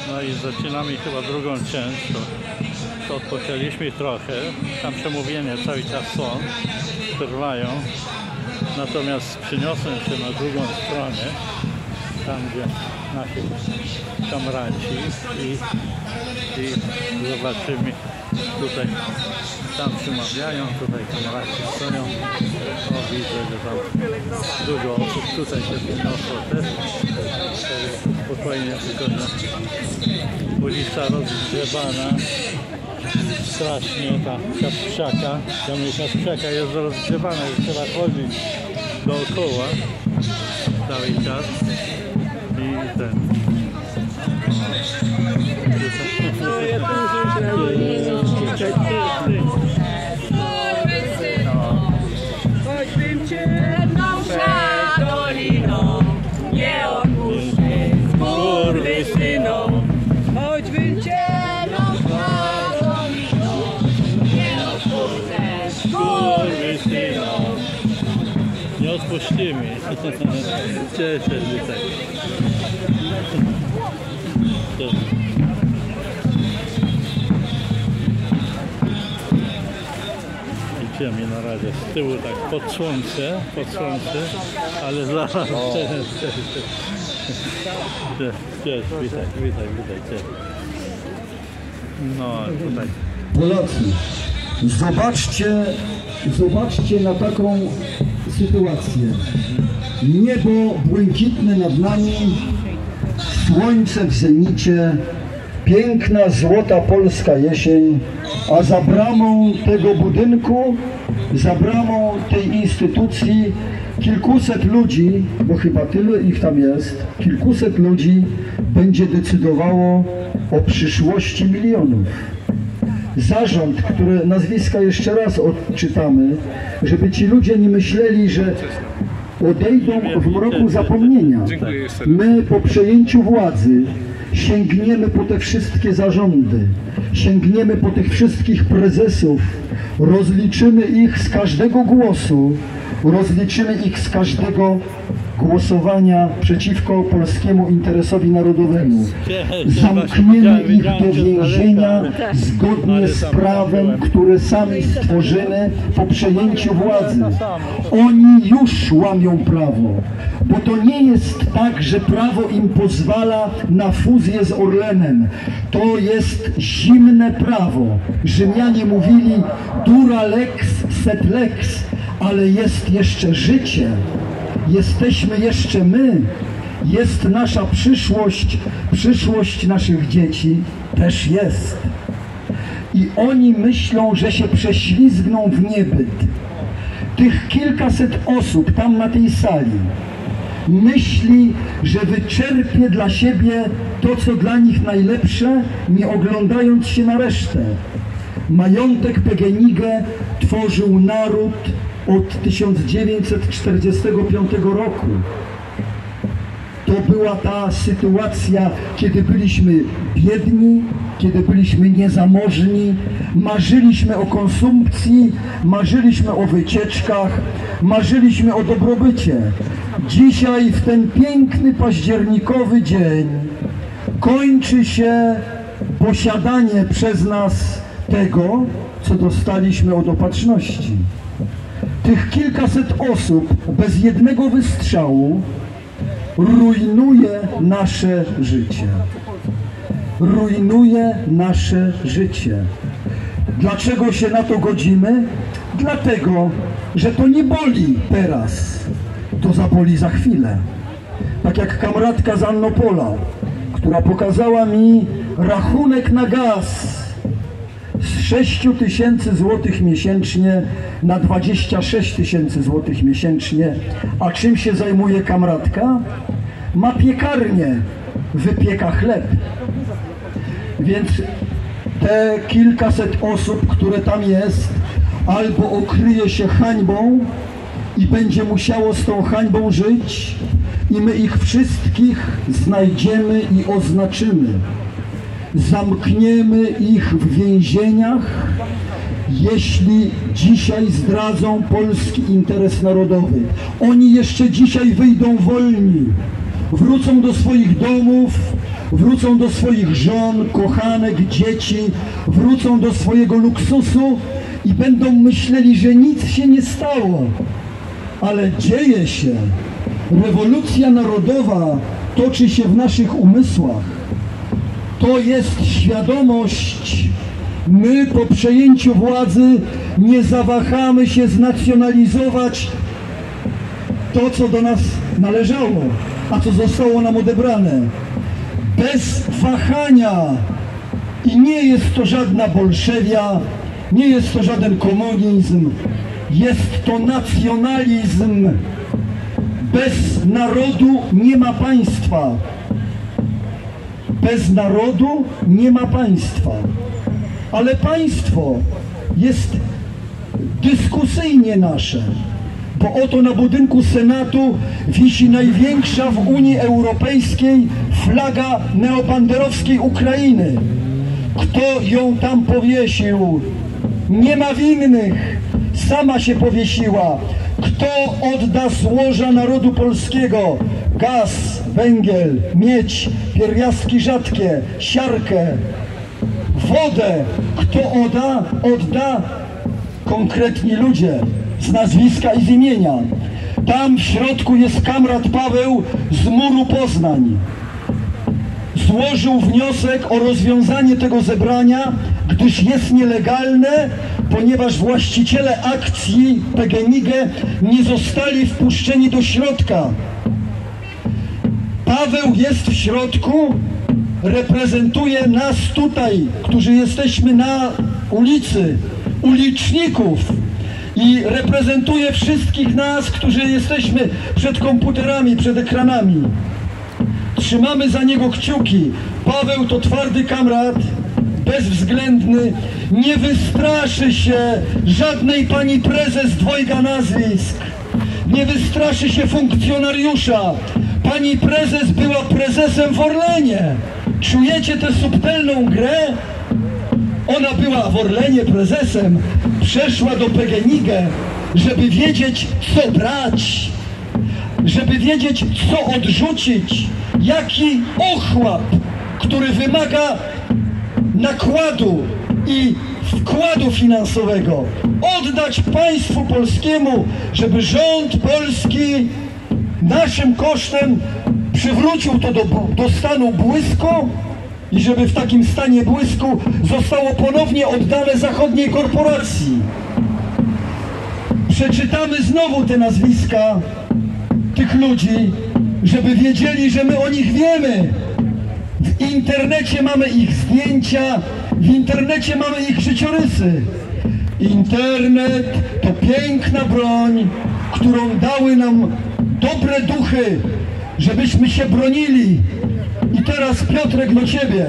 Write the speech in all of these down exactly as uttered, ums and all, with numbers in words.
No i zaczynamy chyba drugą część, to, to odpoczęliśmy trochę, tam przemówienia cały czas są, trwają, natomiast przyniosłem się na drugą stronę, tam gdzie nasi kamraci i, i zobaczymy tutaj, tam przemawiają, tutaj kamraci stoją, o widzę, że tam dużo osób tutaj się przyniosło też, spokojnie, tylko że ulica rozgrzebana, strasznie ta Kasprzaka, tam Kasprzaka jest rozgrzebana, że trzeba chodzić dookoła cały czas i ten. Choćbym cię przed doliną nie odpuszczę, skurwysynom. Choćbym cię przed doliną nie odpuszczę, skurwysynom. Nie odpuścimy. Cieszę się tak. Idziemy na razie z tyłu tak pod słońce, pod słońce, ale zaraz. Cześć, cześć, cześć. Cześć, witaj, witaj, witaj, cześć. No tutaj. Polacy, zobaczcie, zobaczcie na taką sytuację. Niebo błękitne nad nami, słońce w zenicie, piękna, złota polska jesień, a za bramą tego budynku, za bramą tej instytucji kilkuset ludzi, bo chyba tyle ich tam jest, kilkuset ludzi będzie decydowało o przyszłości milionów. Zarząd, który nazwiska jeszcze raz odczytamy, żeby ci ludzie nie myśleli, że odejdą w mroku zapomnienia. My po przejęciu władzy sięgniemy po te wszystkie zarządy, sięgniemy po tych wszystkich prezesów, rozliczymy ich z każdego głosu, rozliczymy ich z każdego głosowania przeciwko polskiemu interesowi narodowemu. Zamkniemy ich do więzienia zgodnie z prawem, które sami stworzymy po przejęciu władzy. Oni już łamią prawo, bo to nie jest tak, że prawo im pozwala na fuzję z Orlenem. To jest zimne prawo. Rzymianie mówili dura lex sed lex, ale jest jeszcze życie. Jesteśmy jeszcze my, jest nasza przyszłość, przyszłość naszych dzieci też jest. I oni myślą, że się prześlizgną w niebyt. Tych kilkaset osób tam na tej sali myśli, że wyczerpie dla siebie to, co dla nich najlepsze, nie oglądając się na resztę. Majątek P G N I G tworzył naród od tysiąc dziewięćset czterdziestego piątego roku. To była ta sytuacja, kiedy byliśmy biedni, kiedy byliśmy niezamożni, marzyliśmy o konsumpcji, marzyliśmy o wycieczkach, marzyliśmy o dobrobycie. Dzisiaj, w ten piękny październikowy dzień, kończy się posiadanie przez nas tego, co dostaliśmy od opatrzności. Tych kilkaset osób bez jednego wystrzału rujnuje nasze życie. Rujnuje nasze życie. Dlaczego się na to godzimy? Dlatego, że to nie boli teraz. To zaboli za chwilę. Tak jak kamratka z Annopola, która pokazała mi rachunek na gaz z sześć tysięcy złotych miesięcznie na dwadzieścia sześć tysięcy złotych miesięcznie. A czym się zajmuje kamratka? Ma piekarnię, wypieka chleb. Więc te kilkaset osób, które tam jest, albo okryje się hańbą i będzie musiało z tą hańbą żyć, i my ich wszystkich znajdziemy i oznaczymy. Zamkniemy ich w więzieniach, jeśli dzisiaj zdradzą polski interes narodowy. Oni jeszcze dzisiaj wyjdą wolni, wrócą do swoich domów, wrócą do swoich żon, kochanek, dzieci, wrócą do swojego luksusu i będą myśleli, że nic się nie stało. Ale dzieje się. Rewolucja narodowa toczy się w naszych umysłach. To jest świadomość. My po przejęciu władzy nie zawahamy się znacjonalizować to, co do nas należało, a co zostało nam odebrane. Bez wahania. I nie jest to żadna bolszewia, nie jest to żaden komunizm, jest to nacjonalizm. Bez narodu nie ma państwa. Bez narodu nie ma państwa. Ale państwo jest dyskusyjnie nasze, bo oto na budynku Senatu wisi największa w Unii Europejskiej flaga neobanderowskiej Ukrainy. Kto ją tam powiesił? Nie ma winnych. Sama się powiesiła. Kto odda złoża narodu polskiego? Gaz, węgiel, miedź, pierwiastki rzadkie, siarkę, wodę. Kto odda? Odda konkretni ludzie z nazwiska i z imienia. Tam w środku jest kamrat Paweł z muru Poznań. Złożył wniosek o rozwiązanie tego zebrania, gdyż jest nielegalne, ponieważ właściciele akcji P G N I G nie zostali wpuszczeni do środka. Paweł jest w środku, reprezentuje nas tutaj, którzy jesteśmy na ulicy, uliczników, i reprezentuje wszystkich nas, którzy jesteśmy przed komputerami, przed ekranami. Trzymamy za niego kciuki. Paweł to twardy kamrat, bezwzględny, nie wystraszy się żadnej pani prezes dwojga nazwisk, nie wystraszy się funkcjonariusza. Pani prezes była prezesem w Orlenie. Czujecie tę subtelną grę? Ona była w Orlenie prezesem, przeszła do P G N I G, żeby wiedzieć, co brać, żeby wiedzieć, co odrzucić, jaki ochłap, który wymaga nakładu i wkładu finansowego, oddać państwu polskiemu, żeby rząd polski naszym kosztem przywrócił to do, do stanu błysku i żeby w takim stanie błysku zostało ponownie oddane zachodniej korporacji. Przeczytamy znowu te nazwiska tych ludzi, żeby wiedzieli, że my o nich wiemy. W internecie mamy ich zdjęcia, w internecie mamy ich życiorysy. Internet to piękna broń, którą dały nam dobre duchy, żebyśmy się bronili. I teraz, Piotrek, do ciebie.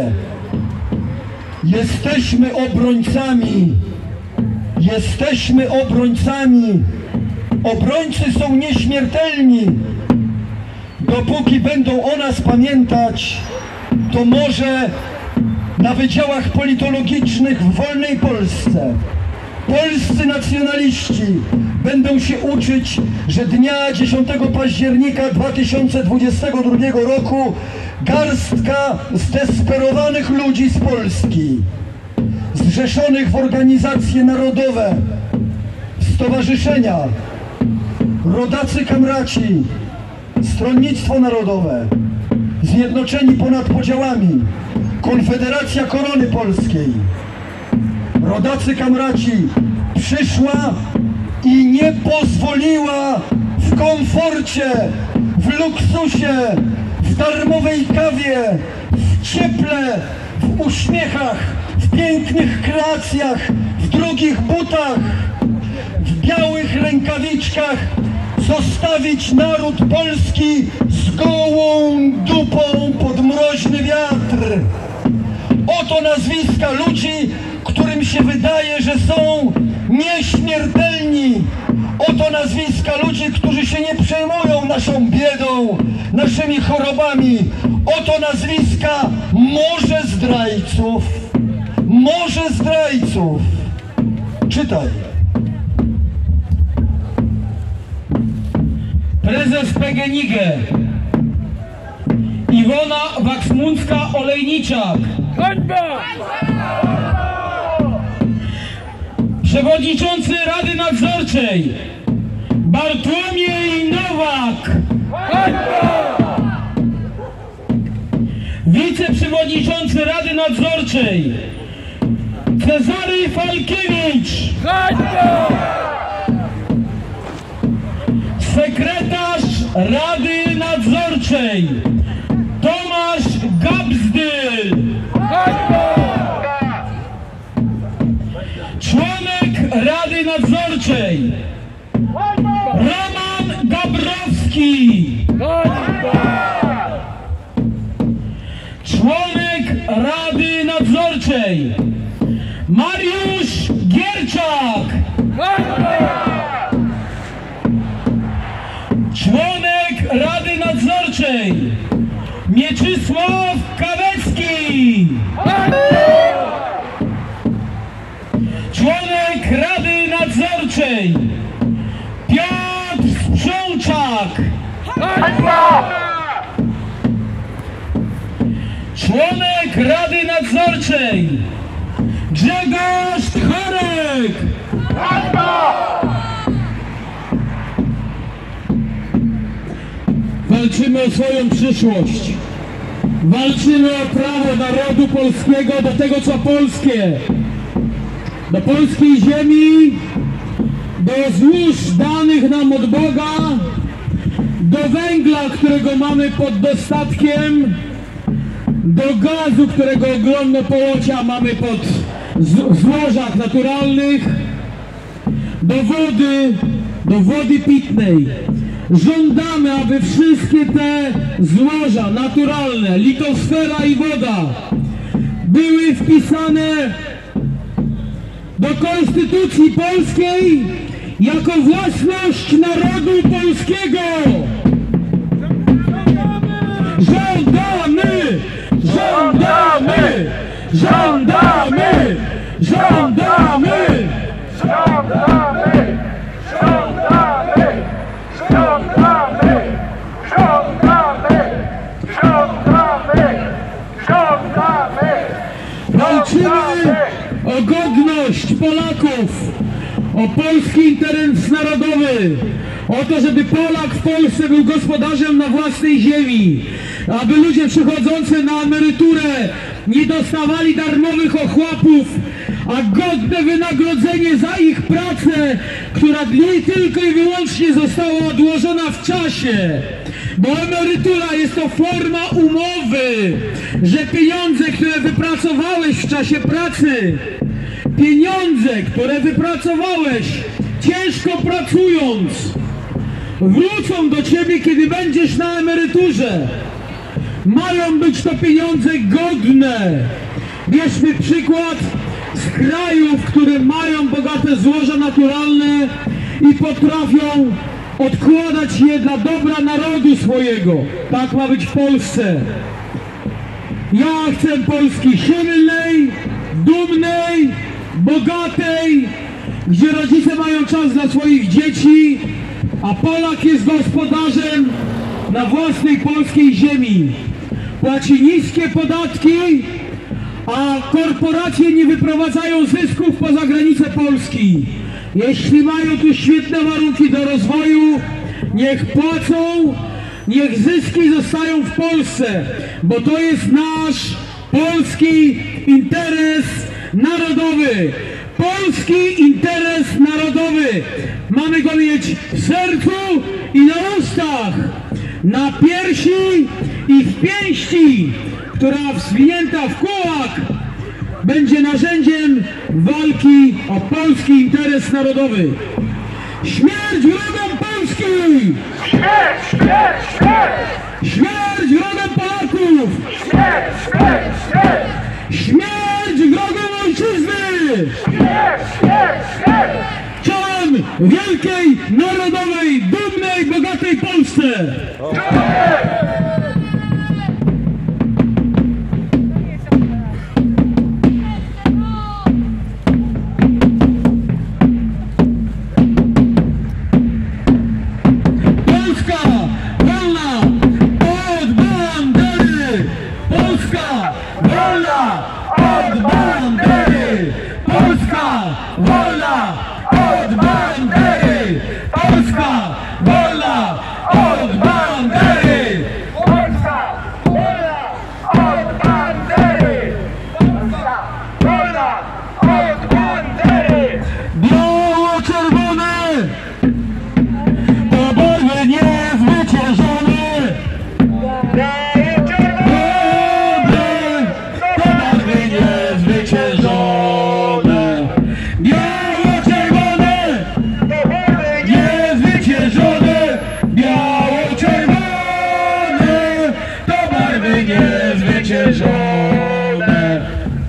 Jesteśmy obrońcami. Jesteśmy obrońcami. Obrońcy są nieśmiertelni. Dopóki będą o nas pamiętać, to może na wydziałach politologicznych w wolnej Polsce polscy nacjonaliści będą się uczyć, że dnia dziesiątego października dwa tysiące dwudziestego drugiego roku garstka zdesperowanych ludzi z Polski, zrzeszonych w organizacje narodowe, w stowarzyszenia, rodacy kamraci, Stronnictwo Narodowe, Zjednoczeni ponad podziałami, Konfederacja Korony Polskiej, rodacy kamraci, przyszła i nie pozwoliła w komforcie, w luksusie, w darmowej kawie, w cieple, w uśmiechach, w pięknych kreacjach, w drogich butach, w białych rękawiczkach zostawić naród polski z gołą dupą pod mroźny wiatr. Oto nazwiska ludzi, którym się wydaje, że są nieśmiertelni. Oto nazwiska ludzi, którzy się nie przejmują naszą biedą, naszymi chorobami. Oto nazwiska morze zdrajców. Morze zdrajców. Czytaj. Prezes P G N I G Iwona Waksmuncka-Olejniczak. Przewodniczący Rady Nadzorczej Bartłomiej Nowak. Wiceprzewodniczący Rady Nadzorczej Cezary Falkiewicz. Sekretarz Rady Nadzorczej Tomasz Gabzdyl. Członek Rady Nadzorczej Roman Gabrowski. Członek Rady Nadzorczej Mariusz Gierczak. Członek Rady Nadzorczej Mieczysław Kawecki. Członek Rady Nadzorczej Piotr Sprzączak. Członek Rady Nadzorczej Grzegorz Tchorek. Walczymy o swoją przyszłość. Walczymy o prawo narodu polskiego do tego, co polskie. Do polskiej ziemi, do złóż danych nam od Boga, do węgla, którego mamy pod dostatkiem, do gazu, którego ogromne połocia mamy pod złożach naturalnych, do wody, do wody pitnej. Żądamy, aby wszystkie te złoża naturalne, litosfera i woda były wpisane do Konstytucji Polskiej jako własność narodu polskiego. Żądamy! Żądamy! Żądamy! Żądamy! Żądamy! Żądamy! Żądamy! Żądamy! Żądamy! Walczymy o godność Polaków, o polski interes narodowy, o to, żeby Polak w Polsce był gospodarzem na własnej ziemi, aby ludzie przychodzący na emeryturę nie dostawali darmowych ochłapów, a godne wynagrodzenie za ich pracę, która nie tylko i wyłącznie została odłożona w czasie. Bo emerytura jest to forma umowy, że pieniądze, które wypracowałeś w czasie pracy, pieniądze, które wypracowałeś ciężko pracując, wrócą do ciebie, kiedy będziesz na emeryturze. Mają być to pieniądze godne. Bierzmy przykład z krajów, które mają bogate złoża naturalne i potrafią odkładać je dla dobra narodu swojego. Tak ma być w Polsce. Ja chcę Polski silnej, dumnej, bogatej, gdzie rodzice mają czas dla swoich dzieci, a Polak jest gospodarzem na własnej polskiej ziemi. Płaci niskie podatki, a korporacje nie wyprowadzają zysków poza granice Polski. Jeśli mają tu świetne warunki do rozwoju, niech płacą, niech zyski zostają w Polsce, bo to jest nasz polski interes narodowy. Polski interes narodowy. Mamy go mieć w sercu i na ustach, na piersi i w pięści, która zwinięta w kułak będzie narzędziem walki o polski interes narodowy. Śmierć wrogom Polski! Śmierć! Śmierć! Śmierć! Śmierć wrogom Polaków! Śmierć! Śmierć! Śmierć! Śmierć wrogom ojczyzny! Śmierć! Śmierć! Śmierć! Czołem wielkiej, narodowej, dumnej, bogatej Polsce! Polska wolna od bandery! wolna od bandery! Polska wolna od bandery! Polska wolna od bandery! Polska wolna od bandery! Polska wolna od bandery! Biało-czerwone to barwy niezwyciężone! Biało-czerwone! Niezwyciężone! Biało-czerwone! To barwy niezwyciężone!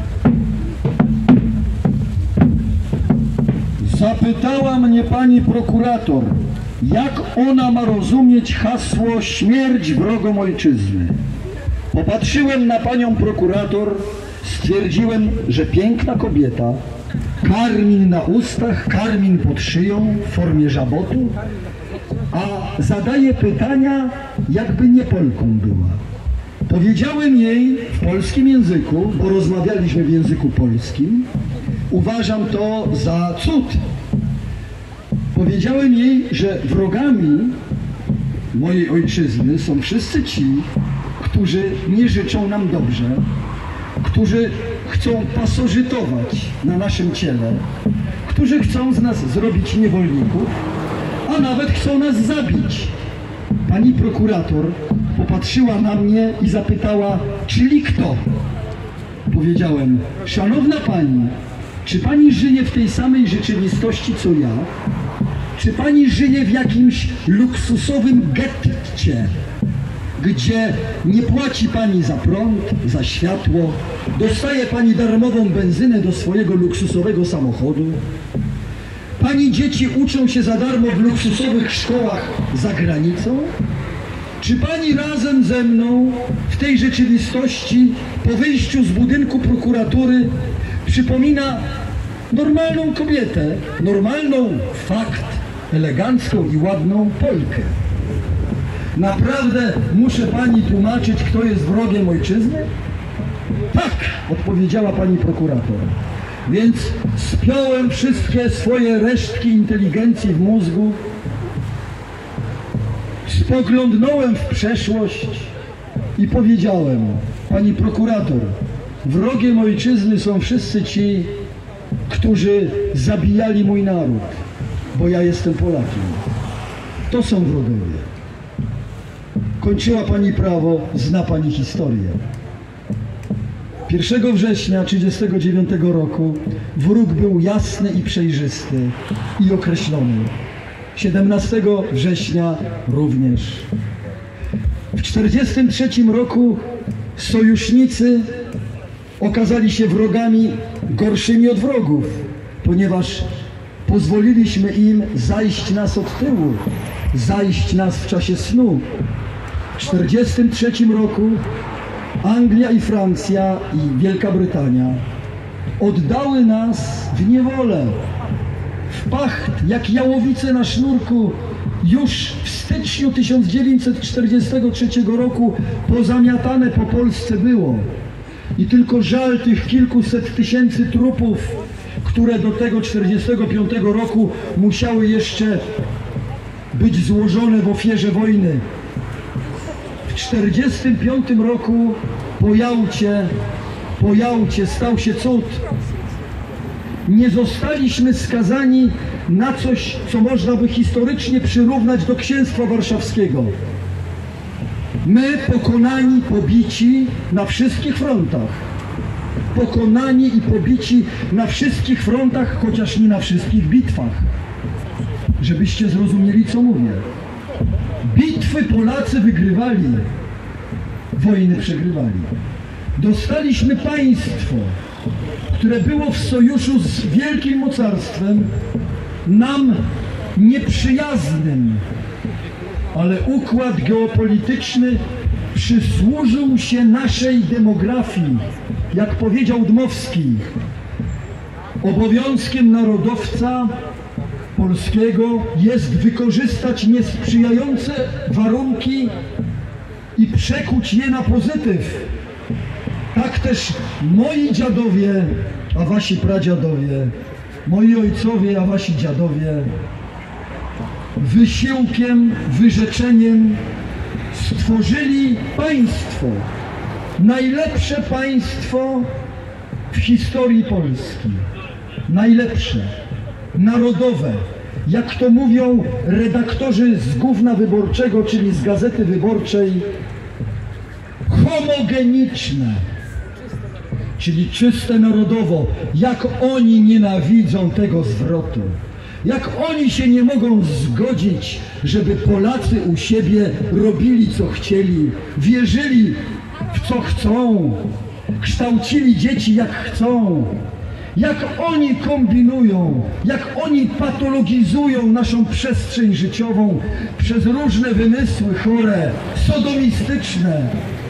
Zapytała mnie pani prokurator, jak ona ma rozumieć hasło śmierć wrogom ojczyzny. Popatrzyłem na panią prokurator, stwierdziłem, że piękna kobieta, karmin na ustach, karmin pod szyją w formie żabotu, a zadaje pytania, jakby nie Polką była. Powiedziałem jej w polskim języku, bo rozmawialiśmy w języku polskim, uważam to za cud. Powiedziałem jej, że wrogami mojej ojczyzny są wszyscy ci, którzy nie życzą nam dobrze, którzy chcą pasożytować na naszym ciele, którzy chcą z nas zrobić niewolników, a nawet chcą nas zabić. Pani prokurator popatrzyła na mnie i zapytała, czyli kto? Powiedziałem, szanowna pani, czy pani żyje w tej samej rzeczywistości co ja? Czy pani żyje w jakimś luksusowym getcie, gdzie nie płaci pani za prąd, za światło, dostaje pani darmową benzynę do swojego luksusowego samochodu? Pani dzieci uczą się za darmo w luksusowych szkołach za granicą? Czy pani razem ze mną w tej rzeczywistości po wyjściu z budynku prokuratury przypomina normalną kobietę, normalną, fakt, elegancką i ładną Polkę? Naprawdę muszę pani tłumaczyć, kto jest wrogiem ojczyzny? Tak, odpowiedziała pani prokurator. Więc spiąłem wszystkie swoje resztki inteligencji w mózgu, spoglądnąłem w przeszłość i powiedziałem, pani prokurator, wrogiem ojczyzny są wszyscy ci, którzy zabijali mój naród, bo ja jestem Polakiem. To są wrogowie. Kończyła pani prawo, zna pani historię. pierwszego września tysiąc dziewięćset trzydziestego dziewiątego roku wróg był jasny i przejrzysty i określony. siedemnastego września również. W tysiąc dziewięćset czterdziestym trzecim roku sojusznicy okazali się wrogami gorszymi od wrogów, ponieważ pozwoliliśmy im zajść nas od tyłu, zajść nas w czasie snu. W tysiąc dziewięćset czterdziestym trzecim roku Anglia i Francja i Wielka Brytania oddały nas w niewolę, w pacht, jak jałowice na sznurku. Już w styczniu tysiąc dziewięćset czterdziestego trzeciego roku pozamiatane po Polsce było. I tylko żal tych kilkuset tysięcy trupów, które do tego tysiąc dziewięćset czterdziestego piątego roku musiały jeszcze być złożone w ofierze wojny. W tysiąc dziewięćset czterdziestym piątym roku po Jałcie, po Jałcie stał się cud. Nie zostaliśmy skazani na coś, co można by historycznie przyrównać do Księstwa Warszawskiego. My pokonani, pobici na wszystkich frontach. Pokonani i pobici na wszystkich frontach, chociaż nie na wszystkich bitwach. Żebyście zrozumieli, co mówię. Bitwy Polacy wygrywali, wojny przegrywali. Dostaliśmy państwo, które było w sojuszu z wielkim mocarstwem, nam nieprzyjaznym, ale układ geopolityczny przysłużył się naszej demografii. Jak powiedział Dmowski, obowiązkiem narodowca polskiego jest wykorzystać niesprzyjające warunki i przekuć je na pozytyw. Tak też moi dziadowie, a wasi pradziadowie, moi ojcowie, a wasi dziadowie, wysiłkiem, wyrzeczeniem stworzyli państwo, najlepsze państwo w historii Polski, najlepsze, narodowe, jak to mówią redaktorzy z Gówna Wyborczego, czyli z Gazety Wyborczej, homogeniczne, czyli czyste narodowo. Jak oni nienawidzą tego zwrotu, jak oni się nie mogą zgodzić, żeby Polacy u siebie robili co chcieli, wierzyli w co chcą, kształcili dzieci jak chcą, jak oni kombinują, jak oni patologizują naszą przestrzeń życiową przez różne wymysły chore, sodomistyczne.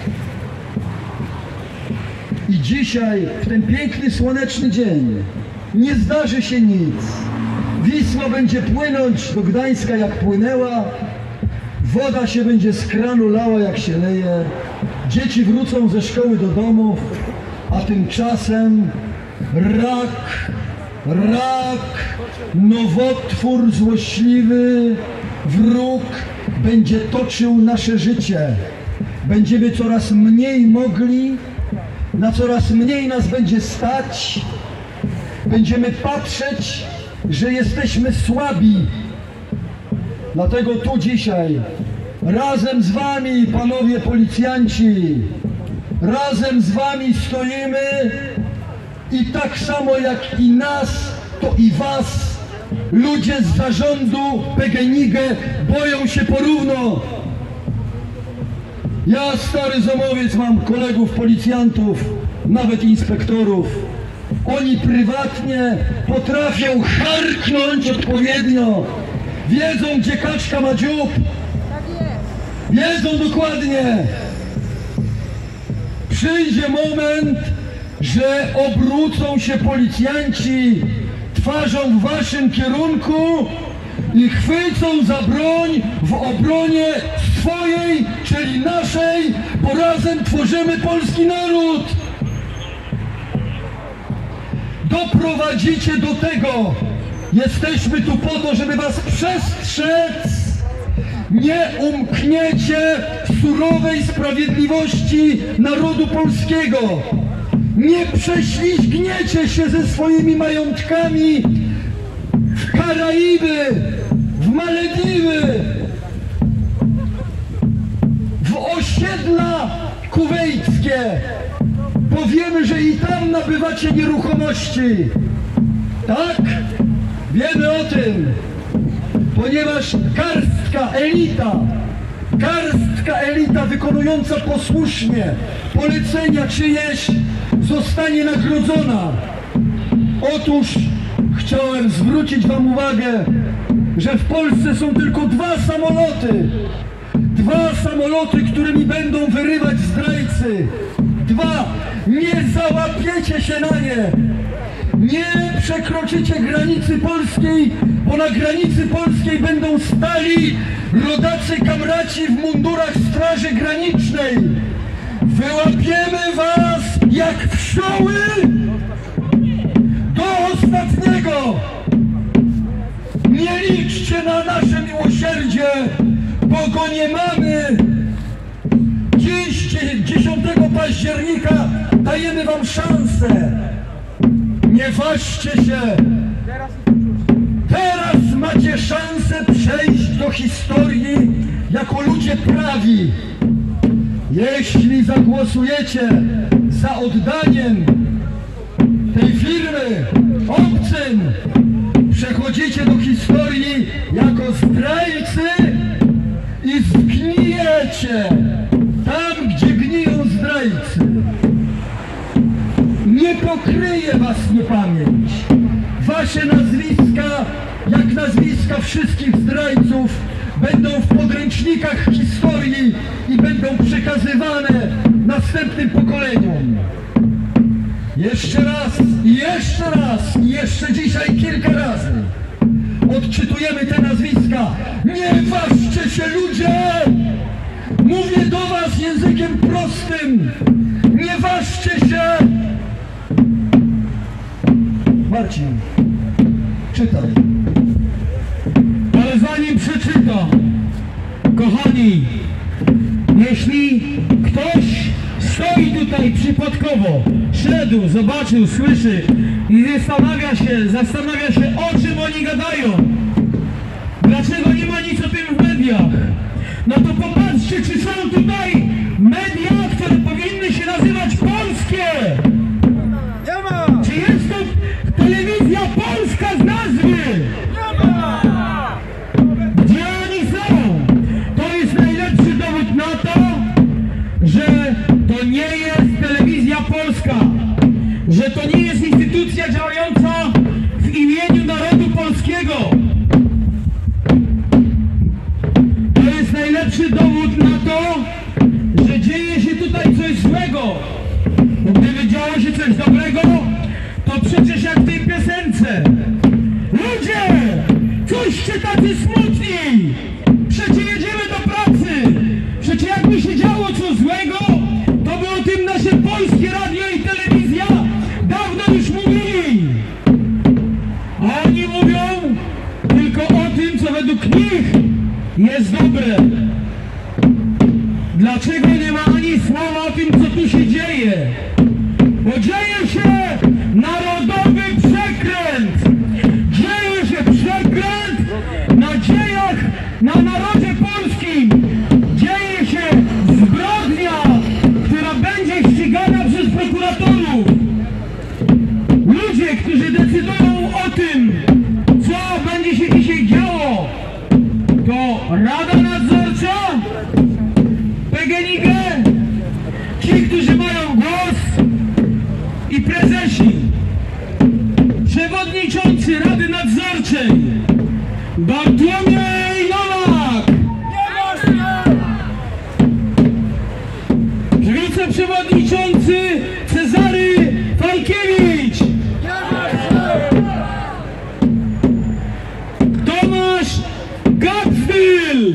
I dzisiaj, w ten piękny, słoneczny dzień, nie zdarzy się nic. Wisła będzie płynąć do Gdańska jak płynęła, woda się będzie z kranu lała jak się leje, dzieci wrócą ze szkoły do domów, a tymczasem rak, rak, nowotwór złośliwy, wróg będzie toczył nasze życie. Będziemy coraz mniej mogli, na coraz mniej nas będzie stać, będziemy patrzeć, że jesteśmy słabi. Dlatego tu dzisiaj, razem z wami, panowie policjanci, razem z wami stoimy i tak samo jak i nas, to i was ludzie z zarządu P G N I G boją się porówno. Ja, stary Zomowiec, mam kolegów policjantów, nawet inspektorów. Oni prywatnie potrafią charknąć odpowiednio. Wiedzą, gdzie kaczka ma dziób. Wiedzą dokładnie. Przyjdzie moment, że obrócą się policjanci twarzą w waszym kierunku i chwycą za broń w obronie swojej, czyli naszej, bo razem tworzymy polski naród. Doprowadzicie do tego. Jesteśmy tu po to, żeby was przestrzec. Nie umkniecie surowej sprawiedliwości narodu polskiego. Nie prześlizgniecie się ze swoimi majątkami w Karaiby, w Malediwy, w osiedla kuwejskie. Powiemy, że i tam nabywacie nieruchomości. Tak? Wiemy o tym, ponieważ garstka elita, garstka elita wykonująca posłusznie polecenia czyjeś zostanie nagrodzona. Otóż chciałem zwrócić wam uwagę, że w Polsce są tylko dwa samoloty. Dwa samoloty, którymi będą wyrywać zdrajcy. Dwa. Nie załapiecie się na nie. Nie przekroczycie granicy polskiej, bo na granicy polskiej będą stali rodacy kamraci w mundurach Straży Granicznej. Wyłapiemy was jak pszczoły do ostatniego. Nie liczcie na nasze miłosierdzie, bo go nie mamy. Dziś, dziesiątego października, dajemy wam szansę. Nie ważcie się. Teraz macie szansę przejść do historii jako ludzie prawi. Jeśli zagłosujecie za oddaniem tej firmy obcym, przechodzicie do historii jako zdrajcy i zgnijecie tam, gdzie gniją zdrajcy. Nie pokryje was niepamięć. Wasze nazwiska, jak nazwiska wszystkich zdrajców, będą w podręcznikach historii i będą przekazywane następnym pokoleniom. Jeszcze raz, i jeszcze raz, i jeszcze dzisiaj kilka razy odczytujemy te nazwiska. Nie ważcie się, ludzie! Mówię do was językiem prostym. Nie ważcie się! Marcin, czytaj. Ale zanim przeczyta, kochani, jeśli ktoś stoi tutaj przypadkowo, szedł, zobaczył, słyszy i zastanawia się, zastanawia się, o czym oni gadają, dlaczego nie ma nic o tym w mediach, no to popatrzcie, czy są tutaj media, które powinny się nazywać polskie. Nie ma! Czy jest to telewizja polska z nazwy? Nie ma! Gdzie oni są? To jest najlepszy dowód na to, że to nie jest telewizja polska, że to nie jest instytucja działająca w imieniu narodu polskiego. To jest najlepszy dowód na to, że dzieje się tutaj coś złego. Bo gdyby działo się coś dobrego, to przecież jak w tej piosence. Ludzie! Coście tacy smutni! Przecież jedziemy do pracy! Przecież jakby się działo coś złego, to by o tym nasze polskie radio i telewizja dawno już mówili! A oni mówią tylko o tym, co według nich jest dobre. Dlaczego nie ma ani słowa o tym, co tu się dzieje? Bo dzieje się narodowy przekręt! Dzieje się przekręt na dziejach, na narodzie polskim! Dzieje się zbrodnia, która będzie ścigana przez prokuratorów! Ludzie, którzy decydują o tym, co będzie się dzisiaj działo, to Rada Nadzorcza, P G N iG, ci, którzy mają głos i prezesi, przewodniczący Rady Nadzorczej Bartłomiej Nowak, wiceprzewodniczący Cezary Fajkiewicz, Tomasz Gapfil.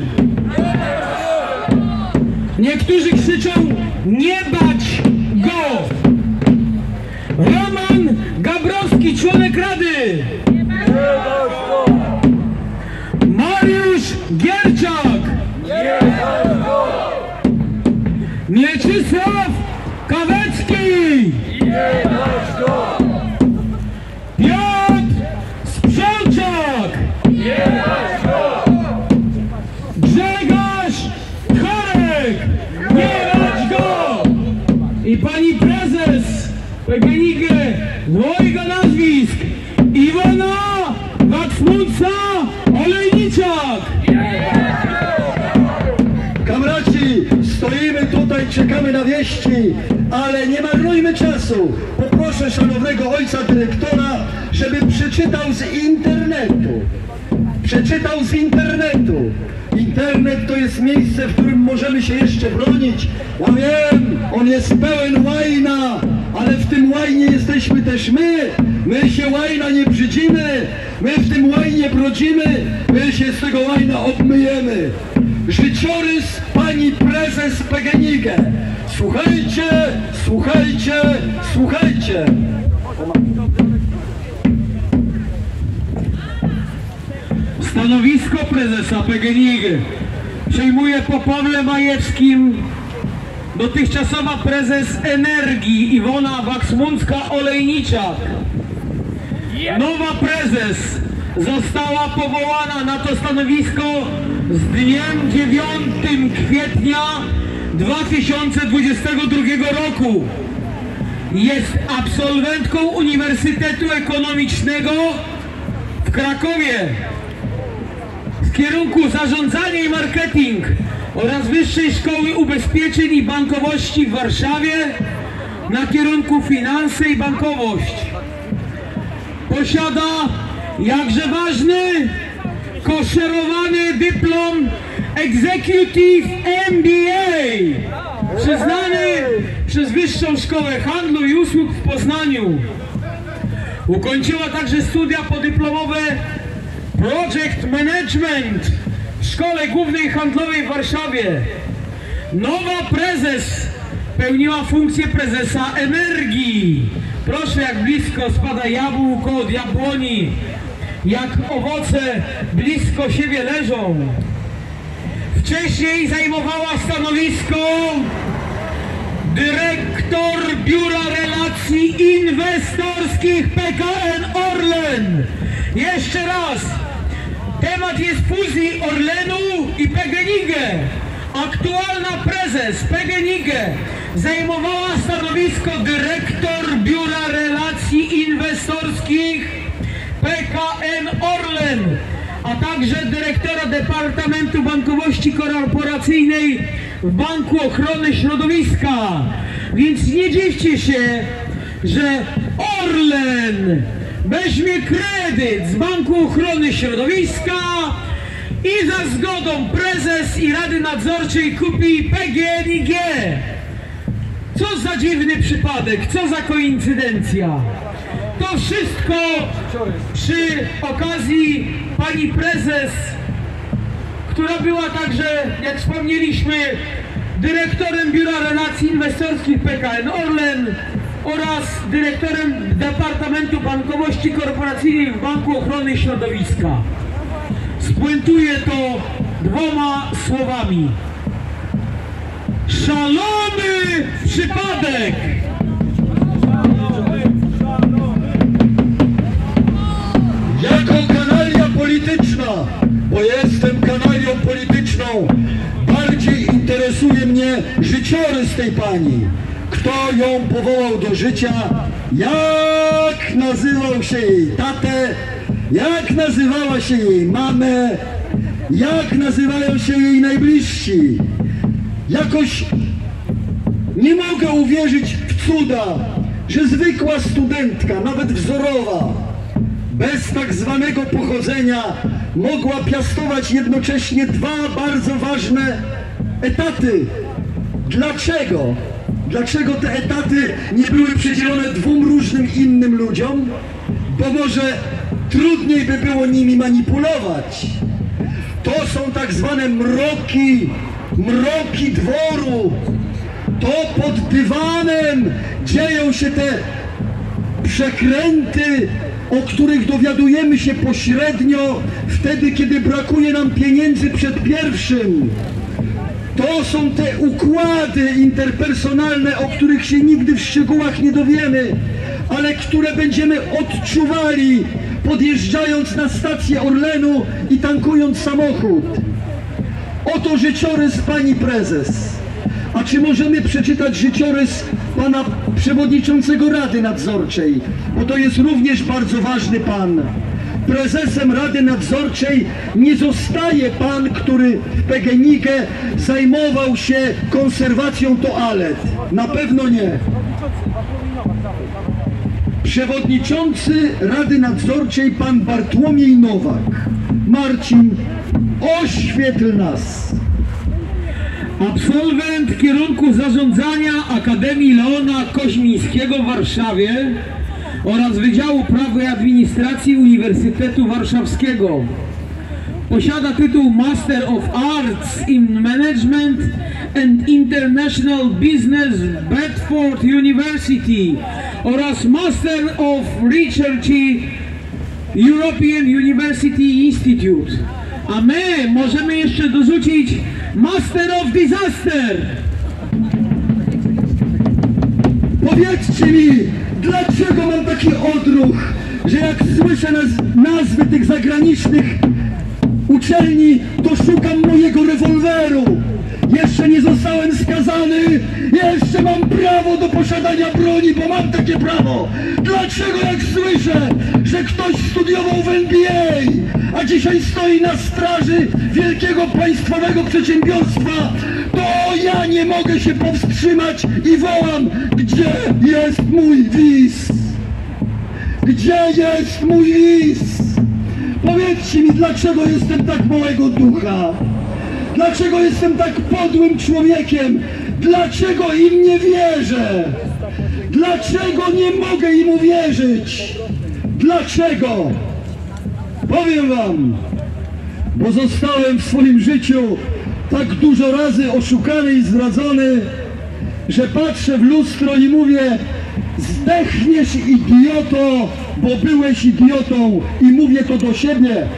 Niektórzy krzyczą: nie bać go! Roman Gabrowski, członek Rady! Mariusz Gierczak! Mieczysław Kawecki! Piotr Sprzączak! Grzegorz Chorek! Nie bać go! I pani prezes P G N iG z mojego nazwisk Iwona Waksmuca-Olejniczak! Kamraci, stoimy tutaj, czekamy na wieści, ale nie marnujmy czasu. Poproszę szanownego ojca dyrektora, żeby przeczytał z internetu. Przeczytał z internetu. Internet to jest miejsce, w którym możemy się jeszcze bronić. Ja wiem, on jest pełen łajna, ale w tym łajnie jesteśmy też my. My się łajna nie brzydzimy, my w tym łajnie brodzimy, my się z tego łajna obmyjemy. Życiorys pani prezes P G N iG. Słuchajcie, słuchajcie, słuchajcie. Stanowisko prezesa P G N iG przejmuje po Pawle Majewskim dotychczasowa prezes Energii Iwona Waksmucka-Olejniczak. Nowa prezes została powołana na to stanowisko z dniem dziewiątego kwietnia dwa tysiące dwudziestego drugiego roku. Jest absolwentką Uniwersytetu Ekonomicznego w Krakowie z kierunku Zarządzanie i Marketing oraz Wyższej Szkoły Ubezpieczeń i Bankowości w Warszawie na kierunku Finanse i Bankowość. Posiada jakże ważny, koszerowany dyplom Executive M B A przyznany przez Wyższą Szkołę Handlu i Usług w Poznaniu. Ukończyła także studia podyplomowe Project Management w Szkole Głównej Handlowej w Warszawie. Nowa prezes pełniła funkcję prezesa Energii. Proszę, jak blisko spada jabłko od jabłoni, jak owoce blisko siebie leżą. Wcześniej zajmowała stanowisko dyrektor Biura Relacji Inwestorskich P K N Orlen. Jeszcze raz, temat jest fuzji Orlenu i P G N I G. Aktualna prezes P G N I G zajmowała stanowisko dyrektor Biura Relacji Inwestorskich P K N Orlen, a także dyrektora Departamentu Bankowości Korporacyjnej w Banku Ochrony Środowiska. Więc nie dziwcie się, że Orlen weźmie kredyt z Banku Ochrony Środowiska i za zgodą prezes i Rady Nadzorczej kupi P G N I G. Co za dziwny przypadek, co za koincydencja. To wszystko przy okazji pani prezes, która była także, jak wspomnieliśmy, dyrektorem Biura Relacji Inwestorskich P K N Orlen oraz dyrektorem Departamentu Bankowości Korporacyjnej w Banku Ochrony Środowiska. Spuentuję to dwoma słowami. Szalony przypadek! Jako kanalia polityczna, bo jestem kanalią polityczną, bardziej interesuje mnie życiorys tej pani. Kto ją powołał do życia, jak nazywał się jej tatę, jak nazywała się jej mamę, jak nazywają się jej najbliżsi. Jakoś nie mogę uwierzyć w cuda, że zwykła studentka, nawet wzorowa, bez tak zwanego pochodzenia mogła piastować jednocześnie dwa bardzo ważne etaty. Dlaczego? Dlaczego te etaty nie były przydzielone dwóm różnym innym ludziom? Bo może trudniej by było nimi manipulować. To są tak zwane mroki, mroki dworu. To pod dywanem dzieją się te przekręty, o których dowiadujemy się pośrednio wtedy, kiedy brakuje nam pieniędzy przed pierwszym. To są te układy interpersonalne, o których się nigdy w szczegółach nie dowiemy, ale które będziemy odczuwali, podjeżdżając na stację Orlenu i tankując samochód. Oto życiorys pani prezes. A czy możemy przeczytać życiorys pana przewodniczącego Rady Nadzorczej? Bo to jest również bardzo ważny pan. Prezesem Rady Nadzorczej nie zostaje pan, który w P G N I G zajmował się konserwacją toalet. Na pewno nie. Przewodniczący Rady Nadzorczej pan Bartłomiej Nowak. Marcin, oświetl nas. Absolwent kierunku zarządzania Akademii Leona Koźmińskiego w Warszawie oraz Wydziału Prawa i Administracji Uniwersytetu Warszawskiego. Posiada tytuł Master of Arts in Management and International Business Bedford University oraz Master of Research European University Institute. A my możemy jeszcze dorzucić Master of Disaster. Powiedzcie mi, dlaczego mam taki odruch, że jak słyszę naz nazwy tych zagranicznych uczelni, to szukam mojego rewolweru. Jeszcze nie zostałem skazany, jeszcze mam prawo do posiadania broni, bo mam takie prawo. Dlaczego jak słyszę, że ktoś studiował w N B A, a dzisiaj stoi na straży wielkiego państwowego przedsiębiorstwa, to ja nie mogę się powstrzymać i wołam, gdzie jest mój wiz? Gdzie jest mój wiz? Powiedzcie mi, dlaczego jestem tak małego ducha? Dlaczego jestem tak podłym człowiekiem? Dlaczego im nie wierzę? Dlaczego nie mogę im uwierzyć? Dlaczego? Powiem wam, bo zostałem w swoim życiu tak dużo razy oszukany i zdradzony, że patrzę w lustro i mówię: zdechniesz, idioto, bo byłeś idiotą, i mówię to do siebie.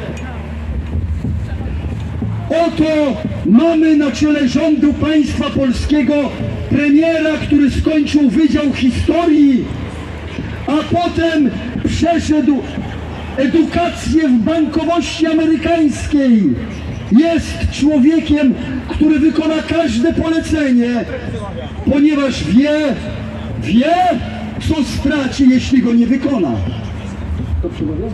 Oto mamy na czele rządu państwa polskiego premiera, który skończył Wydział Historii, a potem przeszedł edukację w bankowości amerykańskiej. Jest człowiekiem, który wykona każde polecenie, ponieważ wie, wie, co straci, jeśli go nie wykona. To przemawiam?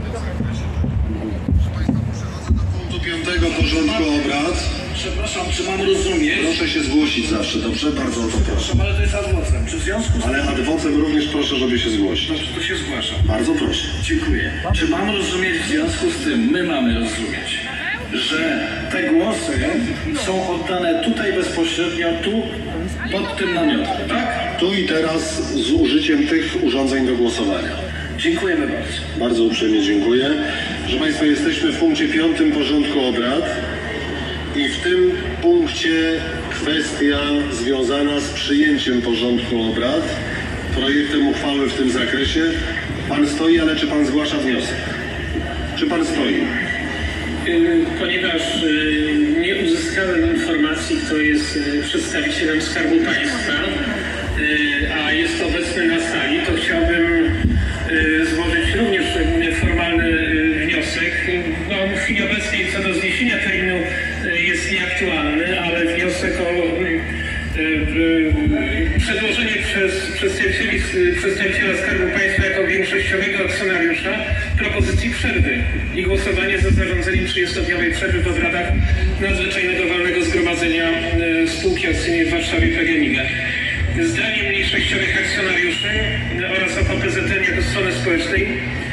Piątego porządku obrad. Przepraszam, czy mam rozumieć? Proszę się zgłosić zawsze, dobrze? Bardzo o to proszę. Ale to jest adwocem. Czy w związku z Ale adwocem również proszę, żeby się zgłosić. Dobrze, to się zgłaszam. Bardzo proszę. Dziękuję. Czy mam rozumieć w związku z tym, my mamy rozumieć, że te głosy są oddane tutaj bezpośrednio, tu, pod tym namiotem, tak? Tu i teraz z użyciem tych urządzeń do głosowania. Dziękujemy bardzo. Bardzo uprzejmie dziękuję. Proszę Państwa, jesteśmy w punkcie piątym porządku obrad i w tym punkcie kwestia związana z przyjęciem porządku obrad, projektem uchwały w tym zakresie. Pan stoi, ale czy Pan zgłasza wniosek? Czy Pan stoi? Ponieważ nie uzyskałem informacji, kto jest przedstawicielem Skarbu Państwa, a jest obecny na sali, to chciałbym złożyć również formalny wniosek. No, w chwili obecnej co do zniesienia terminu jest nieaktualny, ale wniosek o przedłożenie przez przedstawicieli, przedstawiciela Skarbu Państwa jako większościowego akcjonariusza propozycji przerwy i głosowanie za zarządzeniem trzydziestodniowej przerwy w obradach nadzwyczajnego walnego zgromadzenia spółki akcyjnej w Warszawie P G N I G. Zdaniem mniejszościowych akcjonariuszy oraz O P Z N jako strony społecznej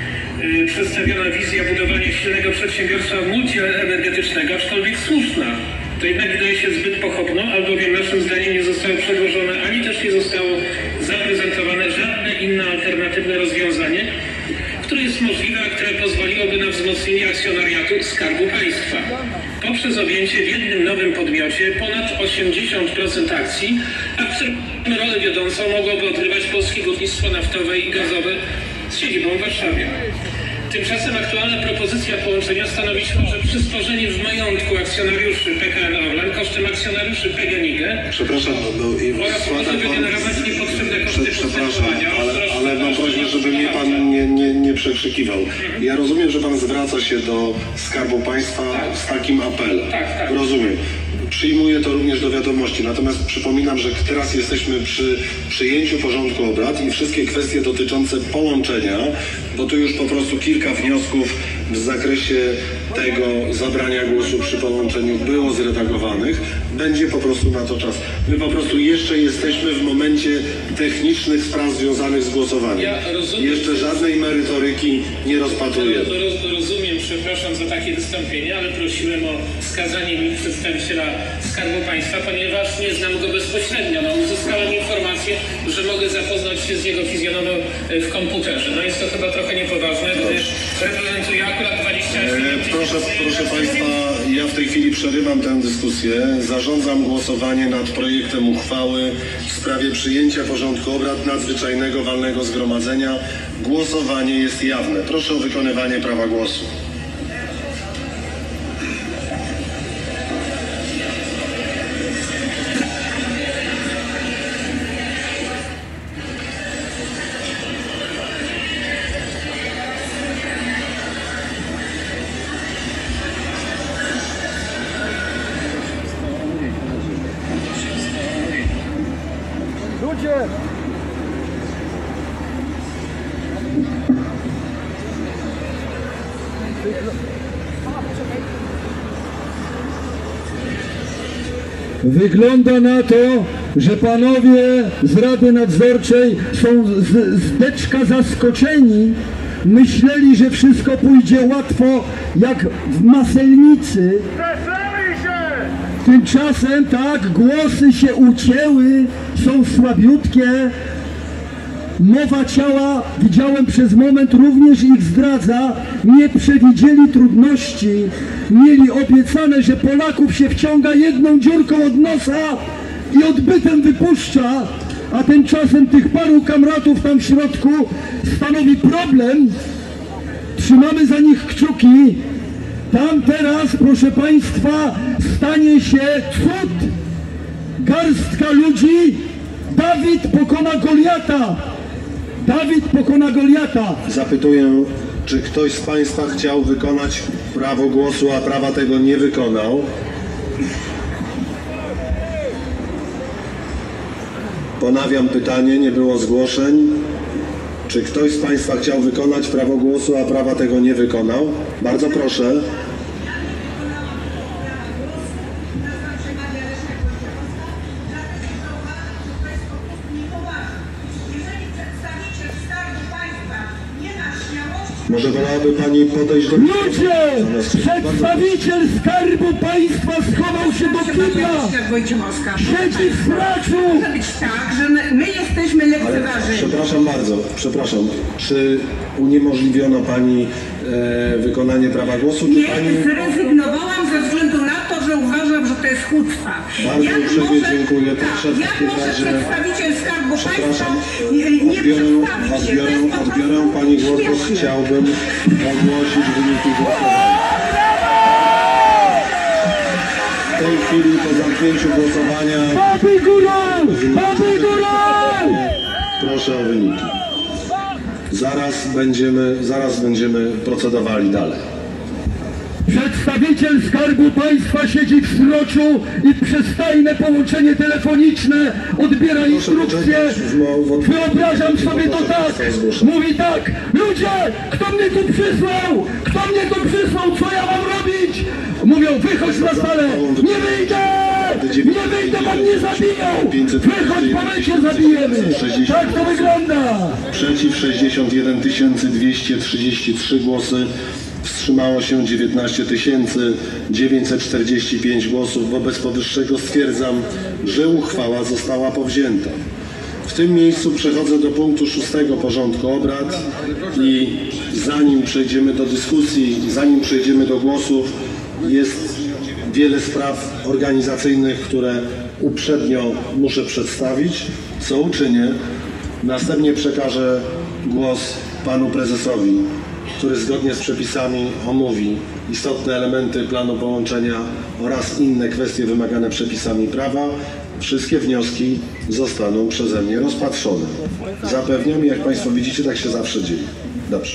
yy, przedstawiona wizja budowania silnego przedsiębiorstwa multienergetycznego, aczkolwiek słuszna, to jednak wydaje się zbyt pochopną, albowiem naszym zdaniem nie zostało przedłożone, ani też nie zostało zaprezentowane żadne inne alternatywne rozwiązanie, które jest możliwe, a które pozwoliłoby na wzmocnienie akcjonariatu Skarbu Państwa poprzez objęcie w jednym nowym podmiocie ponad osiemdziesiąt procent akcji, a w którym rolę wiodącą mogłoby odgrywać Polskie Górnictwo Naftowe i Gazowe z siedzibą w Warszawie. Tymczasem aktualna propozycja połączenia stanowić może przysporzenie w majątku akcjonariuszy P K N Orlen kosztem akcjonariuszy P G N I G. Przepraszam, bo i oraz może wygenerować niepotrzebne koszty Przepraszam, postępowania. ale, ale mam prośbę, żeby mnie Pan nie, nie, nie przekrzykiwał. Ja rozumiem, że Pan zwraca się do Skarbu Państwa z takim apelem. Tak, tak. Rozumiem. Przyjmuję to również do wiadomości, natomiast przypominam, że teraz jesteśmy przy przyjęciu porządku obrad i wszystkie kwestie dotyczące połączenia, bo tu już po prostu kilka wniosków w zakresie tego zabrania głosu przy połączeniu było zredagowanych, będzie po prostu na to czas. My po prostu jeszcze jesteśmy w momencie technicznych spraw związanych z głosowaniem. Ja rozumiem. Jeszcze żadnej merytoryki nie rozpatrujemy. Roz, rozumiem, przepraszam za takie wystąpienie, ale prosiłem o wskazanie mi przedstawiciela Skarbu Państwa, ponieważ nie znam go bezpośrednio. No, uzyskałem informację, że mogę zapoznać się z jego fizjonomią w komputerze. No jest to chyba trochę niepoważne, gdyż reprezentuję akurat dwadzieścia osiem. Proszę, proszę Państwa, ja w tej chwili przerywam tę dyskusję. Zarządzam głosowanie nad projektem uchwały w sprawie przyjęcia porządku obrad nadzwyczajnego walnego zgromadzenia. Głosowanie jest jawne. Proszę o wykonywanie prawa głosu. Ludzie! Wygląda na to, że panowie z Rady Nadzorczej są z, z deczka zaskoczeni. Myśleli, że wszystko pójdzie łatwo jak w maselnicy. Tymczasem tak, głosy się ucięły, są słabiutkie. Mowa ciała, widziałem przez moment, również ich zdradza. Nie przewidzieli trudności. Mieli obiecane, że Polaków się wciąga jedną dziurką od nosa i odbytem wypuszcza. a tymczasem tych paru kamratów tam w środku stanowi problem. Trzymamy za nich kciuki. Tam teraz, proszę Państwa, stanie się cud. Garstka ludzi. Dawid pokona Goliata. Dawid pokona Goliata. Zapytuję, czy ktoś z Państwa chciał wykonać prawo głosu, a prawa tego nie wykonał? Ponawiam pytanie, nie było zgłoszeń. Czy ktoś z Państwa chciał wykonać prawo głosu, a prawa tego nie wykonał? Bardzo proszę. Może wolałaby Pani podejść do... Ludzie! Przedstawiciel Skarbu Państwa schował się do kibla! Siedzi w fraczu! Może być tak, że my, my jesteśmy Ale lekceważeni. przepraszam bardzo, przepraszam. Czy uniemożliwiono Pani e, wykonanie prawa głosu? Czy Nie, Pani... zrezygnowałam ze względu na to, że uważam, że to jest chucpa. Bardzo Jak uprzejmie może- dziękuję. Proszę w Jak takim może razie... przedstawiciel Skarbu Państwa Przepraszam, nie, nie odbiorę, przedstawić się? To odbiorę, jest po prostu odbiorę Pani głos, bo śmieszne. chciałbym ogłosić wyniki głosowania. W tej chwili po zamknięciu głosowania Baby górą! Baby górą! proszę o wyniki. Zaraz będziemy, zaraz będziemy procedowali dalej. Przedstawiciel Skarbu Państwa siedzi w sroczu i przez tajne połączenie telefoniczne odbiera instrukcje. Wyobrażam sobie to tak. Mówi tak. Ludzie, kto mnie tu przysłał? Kto mnie tu przysłał? Co ja mam robić? Mówią, wychodź na salę. Nie wyjdę! Nie wyjdę, bo mnie zabiją! Wychodź, bo my cię zabijemy! Tak to wygląda! Przeciw sześćdziesiąt jeden tysięcy dwieście trzydzieści trzy głosy. Wstrzymało się dziewiętnaście tysięcy dziewięćset czterdzieści pięć głosów. Wobec powyższego stwierdzam, że uchwała została powzięta. W tym miejscu przechodzę do punktu szóstego porządku obrad i zanim przejdziemy do dyskusji, zanim przejdziemy do głosów, jest wiele spraw organizacyjnych, które uprzednio muszę przedstawić, co uczynię. Następnie przekażę głos panu prezesowi, który zgodnie z przepisami omówi istotne elementy planu połączenia oraz inne kwestie wymagane przepisami prawa. Wszystkie wnioski zostaną przeze mnie rozpatrzone. Zapewniam i jak Państwo widzicie, tak się zawsze dzieje. Dobrze.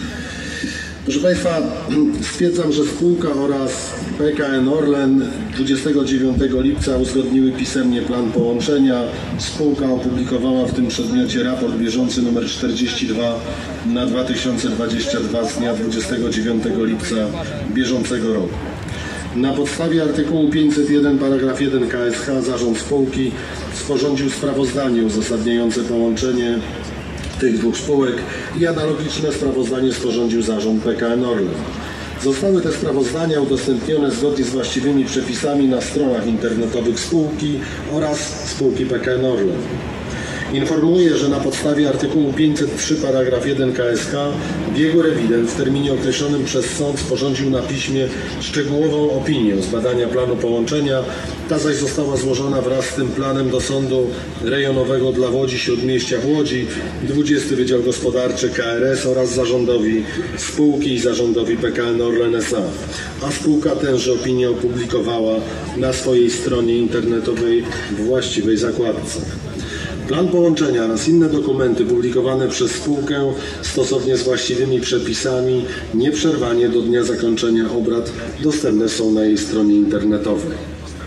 Proszę Państwa, stwierdzam, że spółka oraz P K N Orlen dwudziestego dziewiątego lipca uzgodniły pisemnie plan połączenia. Spółka opublikowała w tym przedmiocie raport bieżący nr czterdzieści dwa na dwa tysiące dwudziesty drugi z dnia dwudziestego dziewiątego lipca bieżącego roku. Na podstawie artykułu pięćset jeden paragraf jeden K S H zarząd spółki sporządził sprawozdanie uzasadniające połączenie tych dwóch spółek i analogiczne sprawozdanie sporządził zarząd P K N Orlen. Zostały te sprawozdania udostępnione zgodnie z właściwymi przepisami na stronach internetowych spółki oraz spółki P K N Orlen. Informuję, że na podstawie artykułu pięćset trzy paragraf jeden K S H biegły rewident w terminie określonym przez sąd sporządził na piśmie szczegółową opinię z badania planu połączenia. Ta zaś została złożona wraz z tym planem do Sądu Rejonowego dla Łodzi Śródmieścia w Łodzi, dwudziesty Wydział Gospodarczy K R S oraz zarządowi spółki i zarządowi P K N Orlen S A. A spółka tęże opinię opublikowała na swojej stronie internetowej w właściwej zakładce. Plan połączenia oraz inne dokumenty publikowane przez spółkę stosownie z właściwymi przepisami nieprzerwanie do dnia zakończenia obrad dostępne są na jej stronie internetowej.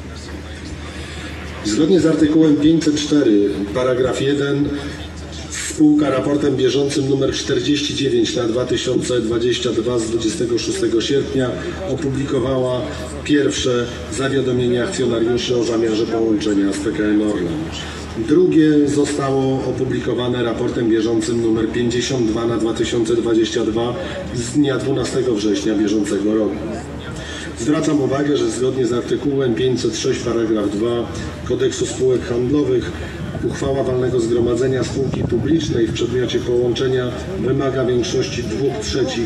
Zgodnie z artykułem pięćset cztery paragraf jeden spółka raportem bieżącym nr czterdzieści dziewięć na dwa tysiące dwudziesty drugi z dwudziestego szóstego sierpnia opublikowała pierwsze zawiadomienie akcjonariuszy o zamiarze połączenia z P K N Orlen. Drugie zostało opublikowane raportem bieżącym nr pięćdziesiąt dwa na dwa tysiące dwudziesty drugi z dnia dwunastego września bieżącego roku. Zwracam uwagę, że zgodnie z artykułem pięćset sześć paragraf dwa Kodeksu Spółek Handlowych uchwała walnego zgromadzenia spółki publicznej w przedmiocie połączenia wymaga większości dwóch trzecich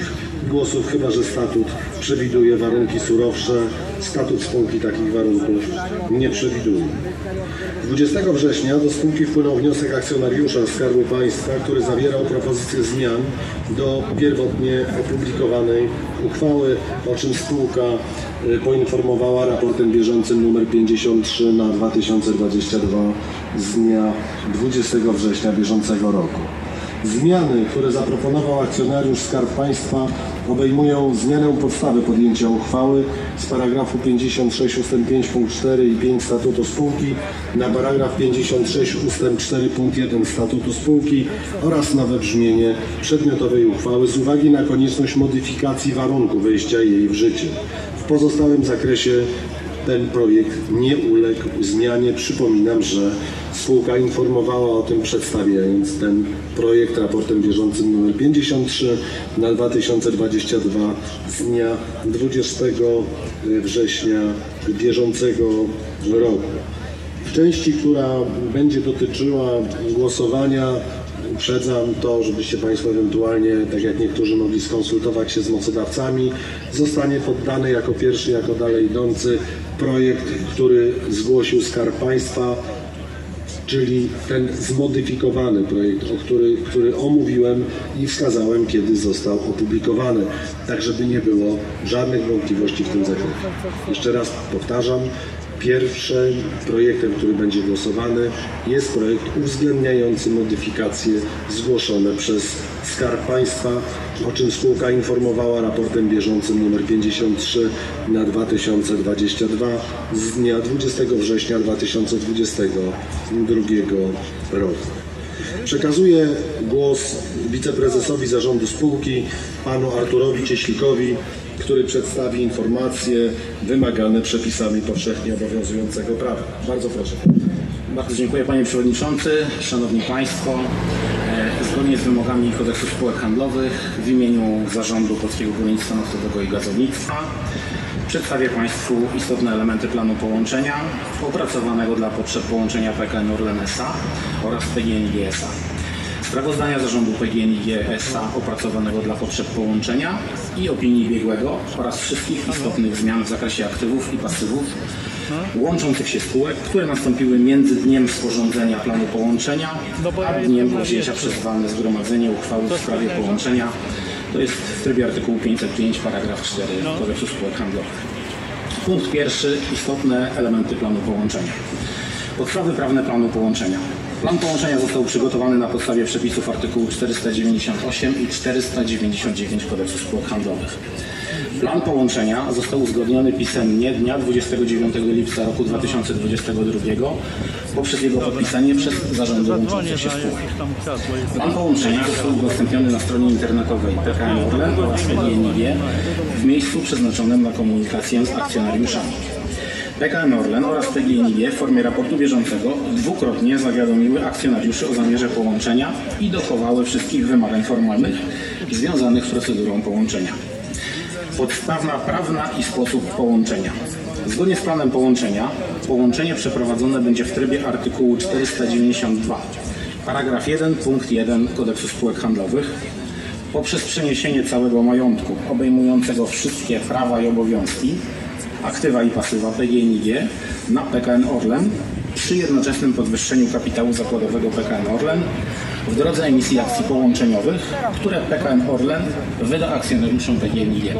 głosów, chyba że statut przewiduje warunki surowsze. Statut spółki takich warunków nie przewiduje. dwudziestego września do spółki wpłynął wniosek akcjonariusza Skarbu Państwa, który zawierał propozycje zmian do pierwotnie opublikowanej uchwały, o czym spółka poinformowała raportem bieżącym nr pięćdziesiąt trzy na dwa tysiące dwudziesty drugi z dnia dwudziestego września bieżącego roku. Zmiany, które zaproponował akcjonariusz Skarb Państwa, obejmują zmianę podstawy podjęcia uchwały z paragrafu pięćdziesiąt sześć ustęp pięć punkt cztery i pięć statutu spółki na paragraf pięćdziesiąt sześć ustęp cztery punkt jeden statutu spółki oraz nowe brzmienie przedmiotowej uchwały z uwagi na konieczność modyfikacji warunków wejścia jej w życie. W pozostałym zakresie ten projekt nie uległ zmianie. Przypominam, że spółka informowała o tym, przedstawiając ten projekt raportem bieżącym nr pięćdziesiąt trzy na dwa tysiące dwudziesty drugi z dnia dwudziestego września bieżącego roku. W części, która będzie dotyczyła głosowania, uprzedzam to, żebyście Państwo ewentualnie, tak jak niektórzy mogli skonsultować się z mocodawcami, zostanie poddany jako pierwszy, jako dalej idący projekt, który zgłosił Skarb Państwa, czyli ten zmodyfikowany projekt, o który, który omówiłem i wskazałem, kiedy został opublikowany, tak żeby nie było żadnych wątpliwości w tym zakresie. Jeszcze raz powtarzam, pierwszym projektem, który będzie głosowany, jest projekt uwzględniający modyfikacje zgłoszone przez Skarb Państwa, o czym spółka informowała raportem bieżącym nr pięćdziesiąt trzy na dwa tysiące dwudziesty drugi z dnia dwudziestego września dwa tysiące dwudziestego drugiego roku. Przekazuję głos wiceprezesowi zarządu spółki, panu Arturowi Cieślikowi, który przedstawi informacje wymagane przepisami powszechnie obowiązującego prawa. Bardzo proszę. Bardzo dziękuję Panie Przewodniczący, Szanowni Państwo. Zgodnie z wymogami Kodeksu Spółek Handlowych w imieniu Zarządu Polskiego Górnictwa Naftowego i Gazownictwa przedstawię Państwu istotne elementy planu połączenia opracowanego dla potrzeb połączenia P K N Orlen S A oraz P G N I G S A. Sprawozdania Zarządu P G N I G S A opracowanego dla potrzeb połączenia i opinii biegłego oraz wszystkich istotnych zmian w zakresie aktywów i pasywów łączących się spółek, które nastąpiły między dniem sporządzenia planu połączenia a dniem podjęcia przez walne zgromadzenie uchwały w sprawie połączenia. To jest w trybie artykułu pięćset pięć paragraf cztery Kodeksu Spółek Handlowych. Punkt pierwszy. Istotne elementy planu połączenia. Podstawy prawne planu połączenia. Plan połączenia został przygotowany na podstawie przepisów artykułu czterysta dziewięćdziesiąt osiem i czterysta dziewięćdziesiąt dziewięć Kodeksu Spółek Handlowych. Plan połączenia został uzgodniony pisemnie dnia dwudziestego dziewiątego lipca roku dwa tysiące dwudziestego drugiego poprzez jego podpisanie przez zarządy łączących się spółek. Plan połączenia został udostępniony na stronie internetowej P K N Orlen oraz P G N I G w miejscu przeznaczonym na komunikację z akcjonariuszami. P K N Orlen oraz P G N I G w formie raportu bieżącego dwukrotnie zawiadomiły akcjonariuszy o zamierze połączenia i dochowały wszystkich wymagań formalnych związanych z procedurą połączenia. Podstawa prawna i sposób połączenia. Zgodnie z planem połączenia, połączenie przeprowadzone będzie w trybie artykułu czterysta dziewięćdziesiąt dwa, paragraf jeden, punkt jeden Kodeksu Spółek Handlowych poprzez przeniesienie całego majątku obejmującego wszystkie prawa i obowiązki, aktywa i pasywa P G N I G na P K N Orlen przy jednoczesnym podwyższeniu kapitału zakładowego P K N Orlen w drodze emisji akcji połączeniowych, które P K N Orlen wyda akcjonariuszom P G N I G.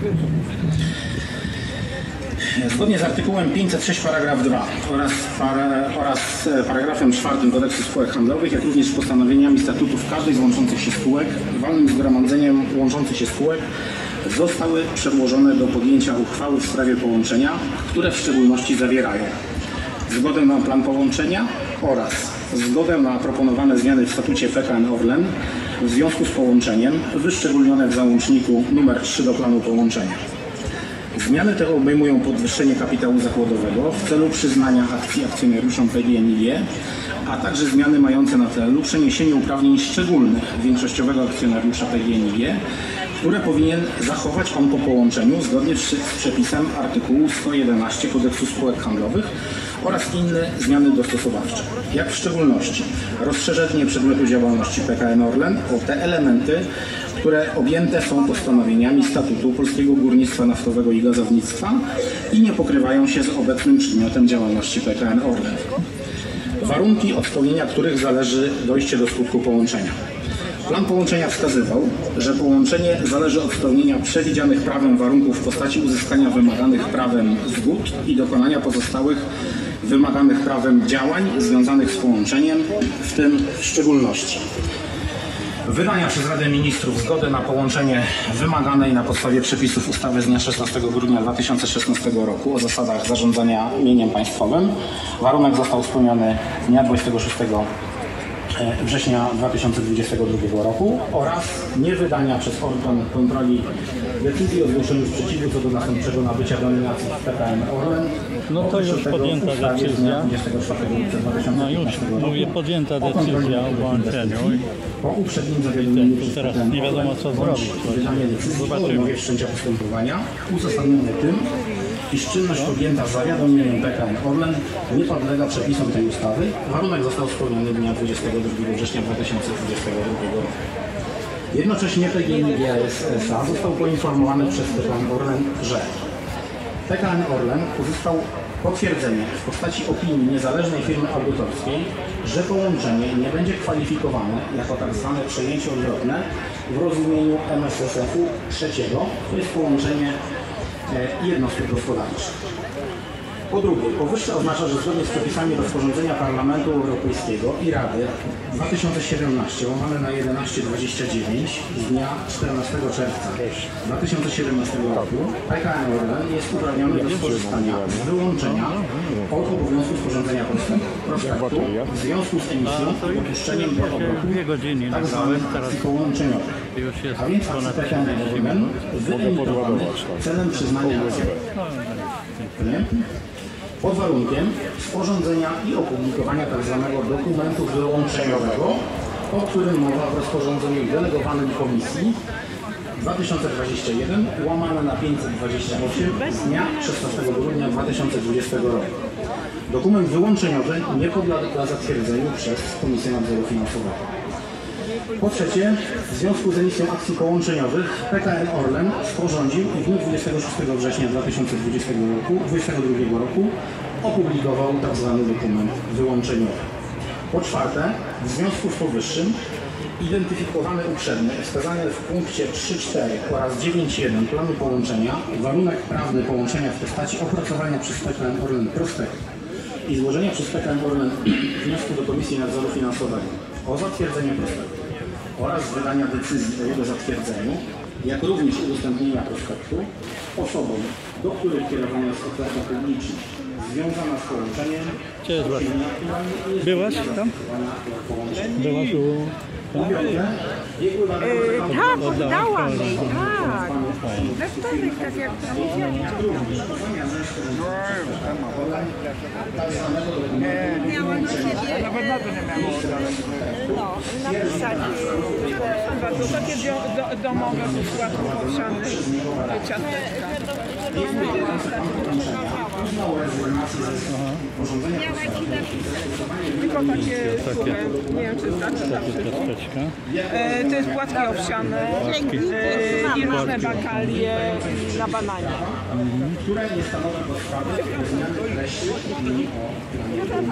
Zgodnie z artykułem pięćset sześć paragraf dwa oraz, para, oraz paragrafem czwartym Kodeksu Spółek Handlowych, jak również postanowieniami statutów każdej z łączących się spółek, walnym zgromadzeniem łączących się spółek zostały przedłożone do podjęcia uchwały w sprawie połączenia, które w szczególności zawierają zgodę na plan połączenia oraz zgodę na proponowane zmiany w statucie P K N Orlen w związku z połączeniem wyszczególnione w załączniku numer trzy do planu połączenia. Zmiany te obejmują podwyższenie kapitału zakładowego w celu przyznania akcji akcjonariuszom P G N I G, a także zmiany mające na celu przeniesienie uprawnień szczególnych większościowego akcjonariusza P G N I G, które powinien zachować on po połączeniu zgodnie z przepisem artykułu sto jedenaście Kodeksu Spółek Handlowych oraz inne zmiany dostosowawcze, jak w szczególności rozszerzenie przedmiotu działalności P K N Orlen o te elementy, które objęte są postanowieniami statutu Polskiego Górnictwa Naftowego i Gazownictwa i nie pokrywają się z obecnym przedmiotem działalności P K N Orlen. Warunki, od spełnienia których zależy dojście do skutku połączenia. Plan połączenia wskazywał, że połączenie zależy od spełnienia przewidzianych prawem warunków w postaci uzyskania wymaganych prawem zgód i dokonania pozostałych wymaganych prawem działań związanych z połączeniem, w tym w szczególności wydania przez Radę Ministrów zgody na połączenie wymaganej na podstawie przepisów ustawy z dnia szesnastego grudnia dwa tysiące szesnastego roku o zasadach zarządzania mieniem państwowym. Warunek został spełniony dnia dwudziestego szóstego września dwa tysiące dwudziestego drugiego roku oraz niewydania przez organ kontroli decyzji o zgłoszeniu sprzeciwu co do następczego nabycia dominacji w P K N Orlen. No to już podjęta decyzja. No już mówię, podjęta decyzja o włączeniu. Po uprzednim zawiadomieniu I teraz nie wiadomo co zrobić. wydanie decyzji o odmowie wszczęcia postępowania uzasadnione tym, iż czynność podjęta z zawiadomieniem P K N Orlen nie podlega przepisom tej ustawy. Warunek został spełniony dnia dwudziestego drugiego września dwa tysiące dwudziestego drugiego roku. Jednocześnie P G N G S A został poinformowany przez P K N Orlen, że P K N Orlen uzyskał potwierdzenie w postaci opinii niezależnej firmy audytorskiej, że połączenie nie będzie kwalifikowane jako tak zwane przejęcie odwrotne w rozumieniu M S S F-u trzeciego, to jest połączenie jednostek gospodarczych. Po drugie, powyższe oznacza, że zgodnie z przepisami rozporządzenia Parlamentu Europejskiego i Rady dwa tysiące siedemnaście łamane na tysiąc sto dwadzieścia dziewięć z dnia czternastego czerwca dwa tysiące siedemnastego roku P K N Orlen jest uprawniony do skorzystania z wyłączenia od obowiązku sporządzenia prospektu w związku z emisją i dopuszczeniem do obrotu tak zwanych akcji połączeniowych. A więc akcje P K N Orlen wyemitowane celem przyznania akcji pod warunkiem sporządzenia i opublikowania tzw. dokumentu wyłączeniowego, o którym mowa w rozporządzeniu delegowanym Komisji dwa tysiące dwadzieścia jeden łamane na pięćset dwadzieścia osiem z dnia szesnastego grudnia dwa tysiące dwudziestego roku. Dokument wyłączeniowy nie podlega zatwierdzeniu przez Komisję Nadzoru Finansowego. Po trzecie, w związku z emisją akcji połączeniowych P K N Orlen sporządził i w dniu dwudziestego szóstego września dwa tysiące dwudziestego drugiego roku opublikował tzw. dokument wyłączeniowy. Po czwarte, w związku z powyższym identyfikowany uprzednio wskazany w punkcie trzy cztery oraz dziewięć jeden planu połączenia warunek prawny połączenia w postaci opracowania przez P K N Orlen prospektu i złożenia przez P K N Orlen wniosku do Komisji Nadzoru Finansowego o zatwierdzenie prospektu oraz wydania decyzji o jego zatwierdzeniu, jak również udostępnienia prospektu osobom, do których kierowana jest oferta publiczna związana z połączeniem. Cześć, byłaś tam? Byłaś u... Tak, oddałam jej, tak. We wtorek, tak jak powiedziałam. Miałam do siebie, no, napisać, Bardzo takie do, domowe płatków owsianych, ciasteczka. Tylko takie suche, nie wiem czy znaczy. E, to jest płatki owsiane e, i różne bakalie i na bananie. Które nie stanowią podstawy do zmiany treści opinii o planie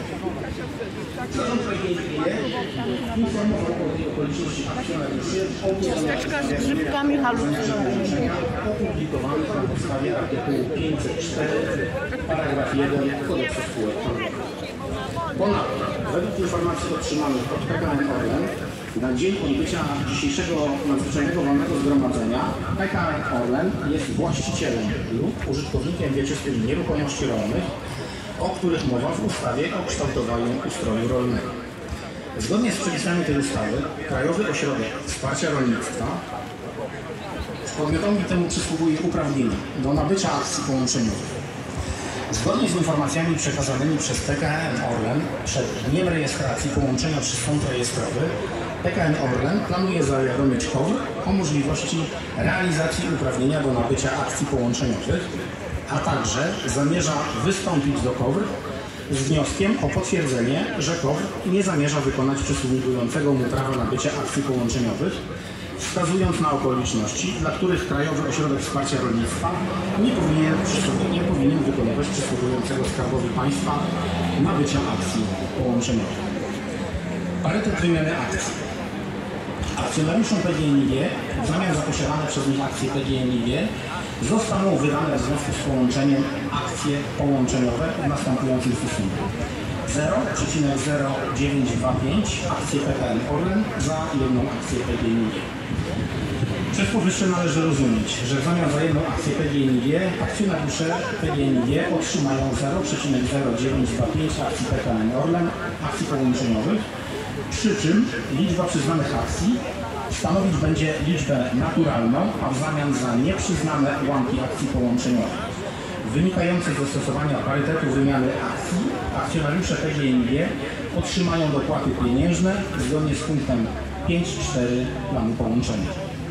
ciasteczka z grzybkami halucynowymi. Opublikowany na podstawie artykułu pięćset cztery, paragraf jeden Kodeksu spółek handlowych. Ponadto, według informacji otrzymanych od P K N Orlen, na dzień odbycia dzisiejszego nadzwyczajnego walnego zgromadzenia P K N Orlen jest właścicielem lub użytkownikiem wieczystych nieruchomości rolnych, o których mowa w ustawie o kształtowaniu ustroju rolnego. Zgodnie z przepisami tej ustawy Krajowy Ośrodek Wsparcia Rolnictwa podmiotowi temu przysługuje uprawnienie do nabycia akcji połączeniowych. Zgodnie z informacjami przekazanymi przez P K N Orlen przed dniem rejestracji połączenia przez sąd rejestrowy, P K N Orlen planuje zawiadomić K O W R o możliwości realizacji uprawnienia do nabycia akcji połączeniowych, a także zamierza wystąpić do K O W R z wnioskiem o potwierdzenie, że K O W R nie zamierza wykonać przysługującego mu prawa nabycia akcji połączeniowych w wskazując na okoliczności, dla których Krajowy Ośrodek Wsparcia Rolnictwa nie powinien, nie powinien wykonywać przysługującego Skarbowi Państwa nabycia akcji połączeniowych. Parytet wymiany akcji. Akcjonariuszom P G N I G w zamian za posiadane przez nich akcje P G N I G zostaną wydane w związku z połączeniem akcje połączeniowe w następującym stosunku. zero przecinek zero dziewięć dwa pięć akcje P K N Orlen za jedną akcję P G N I G. Przez powyższe należy rozumieć, że w zamian za jedną akcję P G N I G akcjonariusze P G N I G otrzymają zero przecinek zero dziewięć dwa pięć akcji P K N Orlen, akcji połączeniowych, przy czym liczba przyznanych akcji stanowić będzie liczbę naturalną, a w zamian za nieprzyznane ułamki akcji połączeniowych. Wynikające z zastosowania parytetu wymiany akcji, akcjonariusze P G N I G otrzymają dopłaty pieniężne zgodnie z punktem pięć cztery planu połączenia.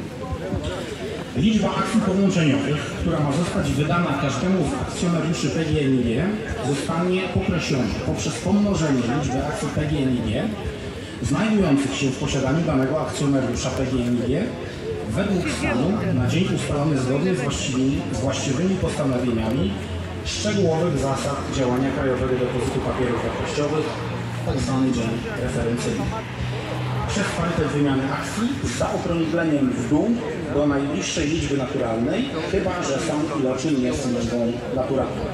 Liczba akcji połączeniowych, która ma zostać wydana każdemu z akcjonariuszy P G N I G, zostanie określona poprzez pomnożenie liczby akcji P G N I G znajdujących się w posiadaniu danego akcjonariusza P G N I G według stanu na dzień ustalony zgodnie z właściwymi, z właściwymi postanowieniami szczegółowych zasad działania Krajowego Depozytu Papierów Wartościowych, tzw. dzień referencyjny. Przez parytet wymiany akcji z zaokrągleniem w dół do najbliższej liczby naturalnej, chyba że stan iloczyn jest liczbą naturalną.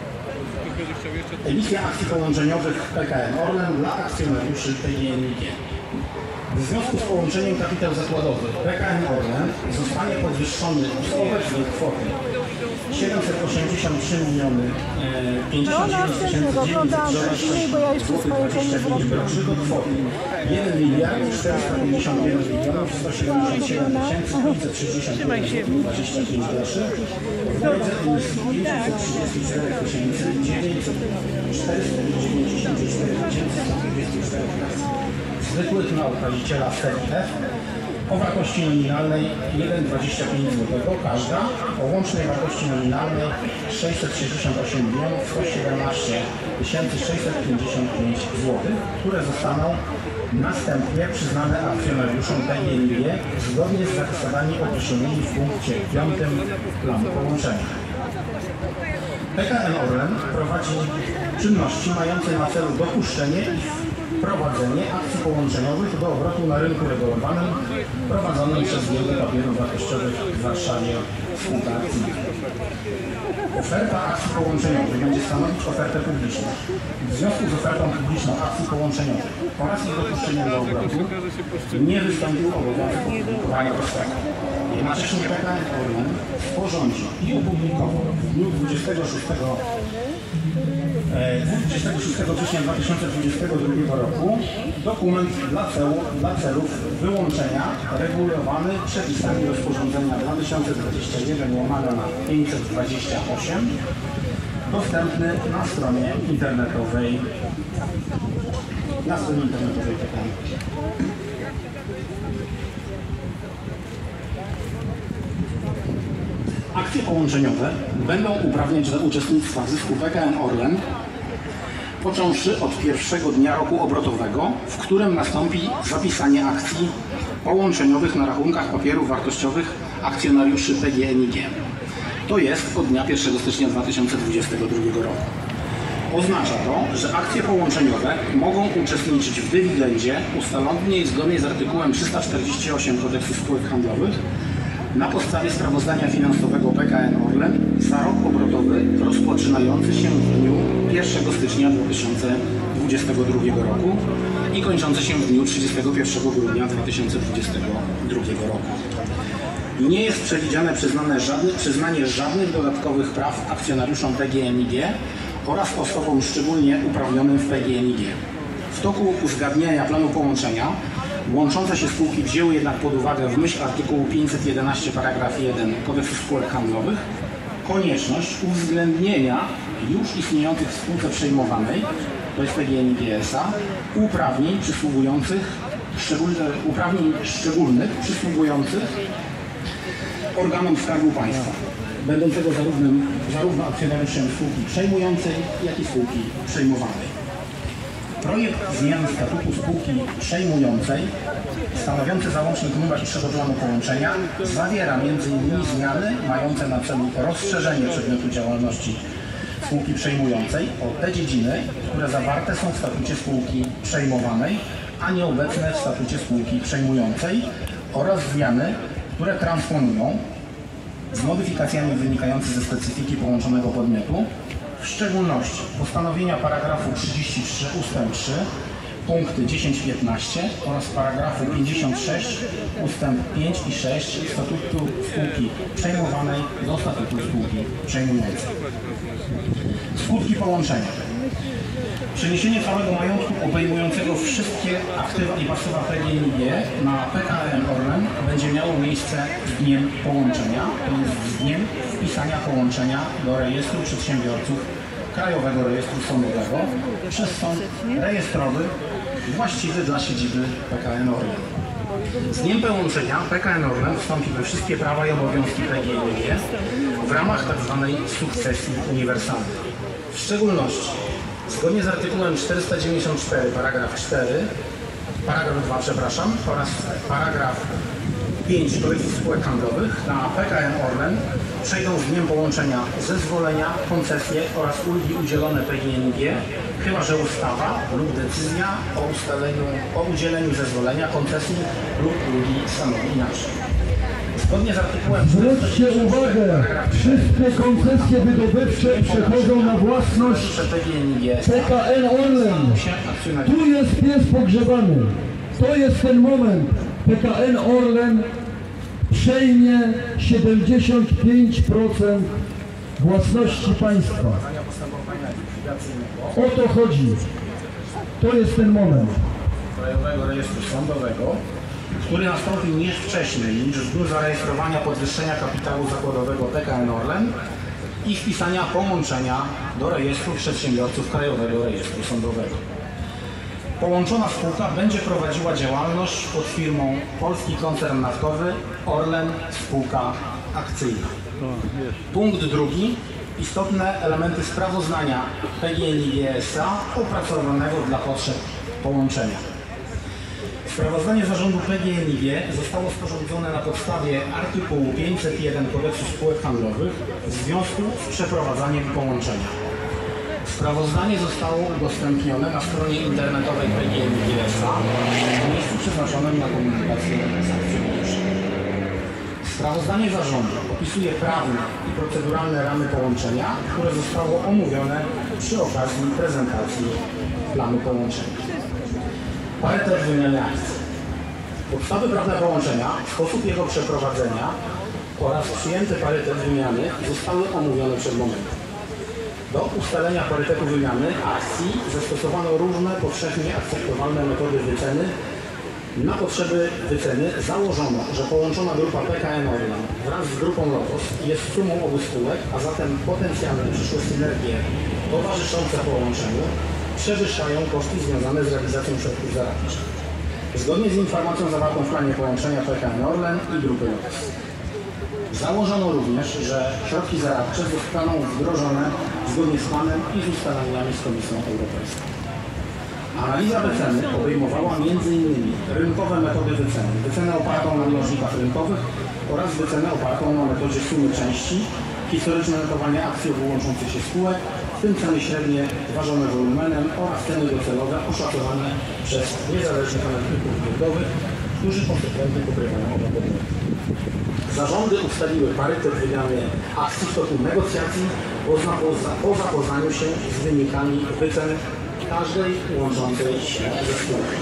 Emisja akcji połączeniowych P K N Orlen dla akcjonariuszy P G N I G. W związku z połączeniem kapitał zakładowy P K N Orlen zostanie podwyższony z obecnej kwoty siedemset osiemdziesiąt trzy miliony pięćdziesiąt dziewięć tysięcy dziewięćset dwadzieścia pięć groszy do kwoty jeden miliard czterysta pięćdziesiąt jeden milionów sto siedemdziesiąt siedem tysięcy pięćset sześćdziesiąt dwadzieścia pięć groszy w drodze emisji pięćset trzydzieści cztery tysiące dziewięćset czterysta dziewięćdziesiąt cztery tysiące sto dwadzieścia cztery zwykłych na okaziciela serii F o wartości nominalnej jeden przecinek dwadzieścia pięć złotych każda, o łącznej wartości nominalnej sześćset sześćdziesiąt osiem milionów sto siedemnaście tysięcy sześćset pięćdziesiąt pięć złotych, które zostaną następnie przyznane akcjonariuszom P G N I G zgodnie z zasadami określonymi w punkcie piątym planu połączenia. P K N Orlen prowadzi czynności mające na celu dopuszczenie i prowadzenie akcji połączeniowych do obrotu na rynku regulowanym prowadzonym przez Giełdę Papierów Wartościowych w Warszawie Spółka Akcyjna. Oferta akcji połączeniowych będzie stanowić ofertę publiczną. W związku z ofertą publiczną akcji połączeniowych oraz ich dopuszczeniem do obrotu nie wystąpił obowiązek opublikowania prospektu. Jednocześnie P K N Orlen sporządził i opublikował w dniu dwudziestego szóstego września dwa tysiące dwudziestego drugiego roku dokument dla, celu, dla celów wyłączenia regulowany przepisami rozporządzenia dwa tysiące dwadzieścia jeden łamane na pięćset dwadzieścia osiem dostępny na stronie internetowej na stronie internetowej P K N. Akcje połączeniowe będą uprawniać do uczestnictwa w zysku P K N Orlen począwszy od pierwszego dnia roku obrotowego, w którym nastąpi zapisanie akcji połączeniowych na rachunkach papierów wartościowych akcjonariuszy P G N I G. To jest od dnia pierwszego stycznia dwa tysiące dwudziestego drugiego roku. Oznacza to, że akcje połączeniowe mogą uczestniczyć w dywidendzie ustalonej zgodnie z artykułem trzysta czterdzieści osiem Kodeksu Spółek Handlowych na podstawie sprawozdania finansowego P K N Orlen za rok obrotowy rozpoczynający się w dniu pierwszego stycznia dwa tysiące dwudziestego drugiego roku i kończący się w dniu trzydziestego pierwszego grudnia dwa tysiące dwudziestego drugiego roku. Nie jest przewidziane przyznane żadne, przyznanie żadnych dodatkowych praw akcjonariuszom P G N I G oraz osobom szczególnie uprawnionym w P G N I G. W toku uzgadniania planu połączenia łączące się spółki wzięły jednak pod uwagę w myśl artykułu pięćset jedenaście paragraf jeden Kodeksu Spółek Handlowych konieczność uwzględnienia już istniejących w spółce przejmowanej, to jest P G N I G S A, uprawnień przysługujących, szczególnych, uprawnień szczególnych przysługujących organom Skarbu Państwa, będącego zarówno, zarówno akcjonariuszem spółki przejmującej, jak i spółki przejmowanej. Projekt zmiany statutu spółki przejmującej stanowiący załącznik numer trzy do planu połączenia zawiera między innymi zmiany mające na celu rozszerzenie przedmiotu działalności spółki przejmującej o te dziedziny, które zawarte są w statucie spółki przejmowanej, a nieobecne w statucie spółki przejmującej, oraz zmiany, które transponują z modyfikacjami wynikającymi ze specyfiki połączonego podmiotu, w szczególności postanowienia paragrafu trzydzieści trzy ustęp trzy, punkty dziesięć piętnaście oraz paragrafu pięćdziesiąt sześć ustęp pięć i sześć statutu spółki przejmowanej do statutu spółki przejmującej. Skutki połączenia. Przeniesienie całego majątku obejmującego wszystkie aktywa i pasywa P G N I G na P K N Orlen będzie miało miejsce z dniem połączenia, to jest z dniem wpisania połączenia do rejestru przedsiębiorców Krajowego Rejestru Sądowego przez sąd rejestrowy właściwy dla siedziby P K N Orlen. Z dniem połączenia P K N Orlen wstąpi we wszystkie prawa i obowiązki P G N I G w ramach tzw. sukcesji uniwersalnej. W szczególności zgodnie z artykułem czterysta dziewięćdziesiąt cztery paragraf cztery, paragraf dwa przepraszam, oraz paragraf pięć Kodeksu spółek handlowych na P K N Orlen przejdą z dniem połączenia zezwolenia, koncesje oraz ulgi udzielone P G N I G, chyba że ustawa lub decyzja o ustaleniu, o udzieleniu zezwolenia, koncesji lub ulgi stanowi inaczej. Zgodnie z artykułem Zwróćcie uwagę, wszystkie koncesje wydobywcze przechodzą na własność P K N Orlen. Tu jest pies pogrzebany. To jest ten moment. P K N Orlen przejmie siedemdziesiąt pięć procent własności państwa. O to chodzi. To jest ten moment. Krajowego Rejestru Sądowego, który nastąpi nie wcześniej niż w dniu zarejestrowania podwyższenia kapitału zakładowego P K N Orlen i wpisania połączenia do Rejestru Przedsiębiorców Krajowego Rejestru Sądowego. Połączona spółka będzie prowadziła działalność pod firmą Polski Koncern Naftowy Orlen Spółka Akcyjna. Punkt drugi. Istotne elementy sprawozdania P G N I G S A opracowanego dla potrzeb połączenia. Sprawozdanie zarządu P G N I G zostało sporządzone na podstawie artykułu pięćset jeden Kodeksu spółek handlowych w związku z przeprowadzaniem połączenia. Sprawozdanie zostało udostępnione na stronie internetowej P G N I G S A w miejscu przeznaczonym na komunikację z akcjonariuszem. Sprawozdanie zarządu opisuje prawne i proceduralne ramy połączenia, które zostało omówione przy okazji prezentacji planu połączenia. Parytet wymiany akcji. Podstawy prawne połączenia, sposób jego przeprowadzenia oraz przyjęty parytet wymiany zostały omówione przed momentem. Do ustalenia parytetu wymiany akcji zastosowano różne powszechnie akceptowalne metody wyceny. Na potrzeby wyceny założono, że połączona grupa P K N Orlen wraz z grupą Lotos jest sumą obu spółek, a zatem potencjalne przyszłe synergie towarzyszące połączeniu przewyższają koszty związane z realizacją środków zaradczych. Zgodnie z informacją zawartą w planie połączenia P K N Orlen i grupy Lotos. Założono również, że środki zaradcze zostaną wdrożone zgodnie z planem i z ustaleniami z Komisją Europejską. Analiza wyceny obejmowała między innymi rynkowe metody wyceny, wycenę opartą na mnożnikach rynkowych oraz wycenę opartą na metodzie sumy części, historyczne notowanie akcji łączących się spółek, w tym ceny średnie ważone wolumenem oraz ceny docelowe oszacowane przez niezależnych analityków giełdowych, którzy konsekwentnie pokrywają oba podmioty. Zarządy ustaliły parytet wymiany akcji w toku negocjacji po, po zapoznaniu się z wynikami wycen każdej łączącej się ze spółką.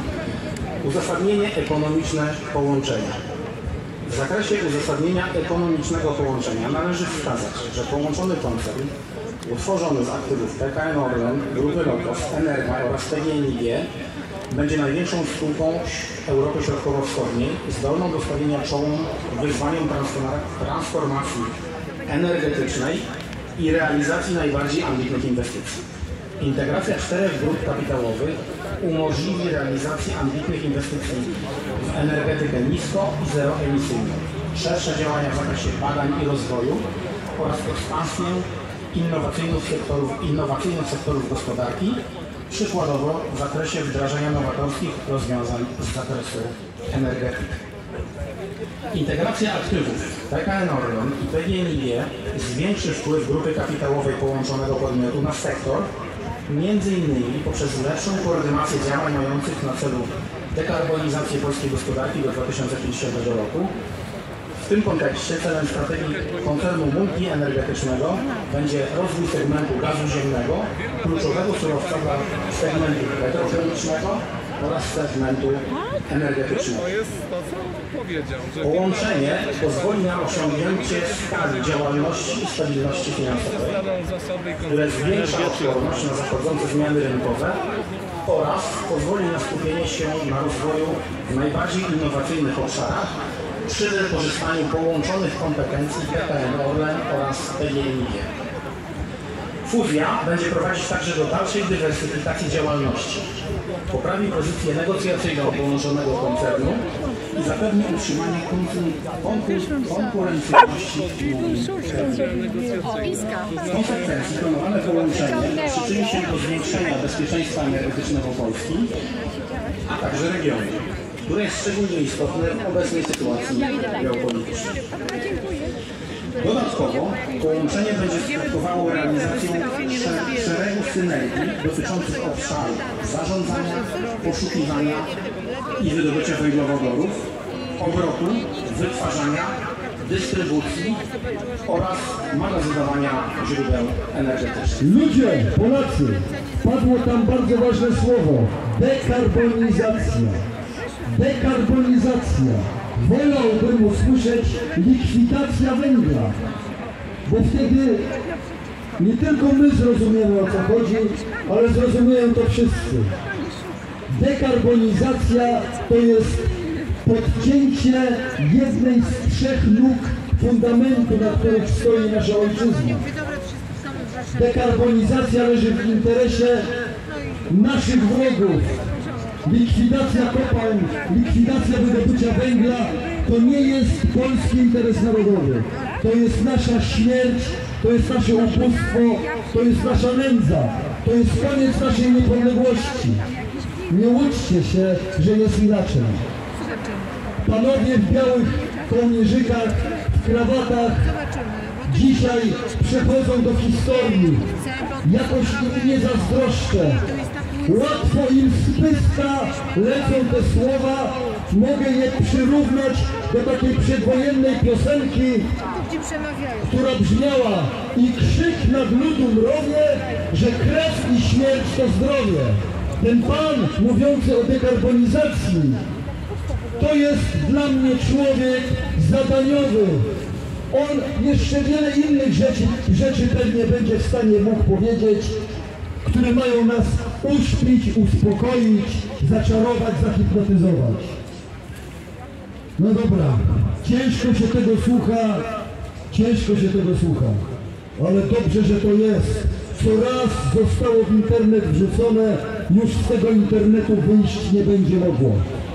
Uzasadnienie ekonomiczne połączenia. W zakresie uzasadnienia ekonomicznego połączenia należy wskazać, że połączony koncern utworzony z aktywów P K N Orlen, Grupy Lotos, Energa oraz P G N I G będzie największą spółką Europy Środkowo-Wschodniej zdolną do stawienia czołu wyzwaniom transformacji energetycznej i realizacji najbardziej ambitnych inwestycji. Integracja czterech grup kapitałowych umożliwi realizację ambitnych inwestycji w energetykę nisko- i zeroemisyjną, szersze działania w zakresie badań i rozwoju oraz ekspansję innowacyjnych sektorów, innowacyjnych sektorów gospodarki przykładowo w zakresie wdrażania nowatorskich rozwiązań z zakresu energetyki. Integracja aktywów P K N Orlen i P G N I G zwiększy wpływ grupy kapitałowej połączonego podmiotu na sektor, między innymi poprzez lepszą koordynację działań mających na celu dekarbonizację polskiej gospodarki do dwa tysiące pięćdziesiątego roku. W tym kontekście celem strategii koncernu multienergetycznego będzie rozwój segmentu gazu ziemnego, kluczowego surowca dla segmentu petrochemicznego oraz segmentu energetycznego. Połączenie pozwoli na osiągnięcie skali działalności i stabilności finansowej, które zwiększa odporność na zachodzące zmiany rynkowe oraz pozwoli na skupienie się na rozwoju w najbardziej innowacyjnych obszarach przy wykorzystaniu połączonych kompetencji P K N Orlen oraz P G N I G. Fuzja będzie prowadzić także do dalszej dywersyfikacji działalności, poprawi pozycję negocjacyjną połączonego koncernu i zapewni utrzymanie konkurencyjności. W konsekwencji planowane połączenie przyczyni się do zwiększenia bezpieczeństwa energetycznego Polski, a także regionu, które jest szczególnie istotne w obecnej sytuacji geopolitycznej. Dodatkowo połączenie będzie skutkowało realizacją szeregu synergii dotyczących obszarów zarządzania, poszukiwania i wydobycia węglowodorów, obrotu, wytwarzania, dystrybucji oraz magazynowania źródeł energetycznych. Ludzie, Polacy, padło tam bardzo ważne słowo – dekarbonizacja. Dekarbonizacja. Wolałbym usłyszeć likwidacja węgla, bo wtedy nie tylko my zrozumiemy, o co chodzi, ale zrozumieją to wszyscy. Dekarbonizacja to jest podcięcie jednej z trzech nóg fundamentu, na których stoi nasza ojczyzna. Dekarbonizacja leży w interesie naszych wrogów. Likwidacja kopalń, likwidacja wydobycia węgla to nie jest polski interes narodowy. To jest nasza śmierć, to jest nasze ubóstwo, to jest nasza nędza, to jest koniec naszej niepodległości. Nie łudźcie się, że jest inaczej. Panowie w białych kołnierzykach, w krawatach dzisiaj przechodzą do historii. Jakoś im nie zazdroszczę. Łatwo im z pyska lecą te słowa, mogę je przyrównać do takiej przedwojennej piosenki, która brzmiała: i krzyk nad ludu mrowie, że krew i śmierć to zdrowie. Ten pan mówiący o dekarbonizacji to jest dla mnie człowiek zadaniowy. On jeszcze wiele innych rzeczy, rzeczy pewnie będzie w stanie mógł powiedzieć, które mają nas uśpić, uspokoić, zaczarować, zahipnotyzować. No dobra, ciężko się tego słucha, ciężko się tego słucha, ale dobrze, że to jest. Co raz zostało w internet wrzucone, już z tego internetu wyjść nie będzie mogło.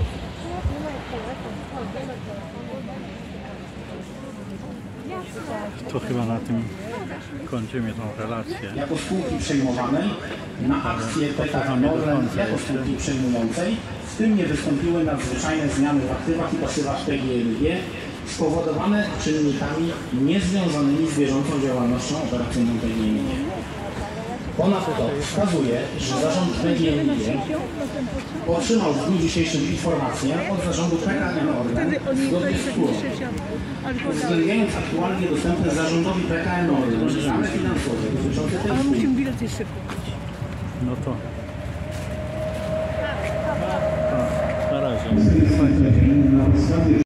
To chyba na tym kończymy tą relację. Jako spółki przejmowanej na akcję P K N Orlen jako spółki przejmującej, w tym nie wystąpiły nadzwyczajne zmiany w aktywach i pasywach P G N I G spowodowane czynnikami niezwiązanymi z bieżącą działalnością operacyjną P G N I G. Ponadto wskazuje, że zarząd P G N I G otrzymał w dniu dzisiejszym informację od zarządu P K N Orlen zgodnie z którą, uwzględniając aktualnie dostępne zarządowi P K N Orlen dane finansowe dotyczące tej spółki. No to... to na razie.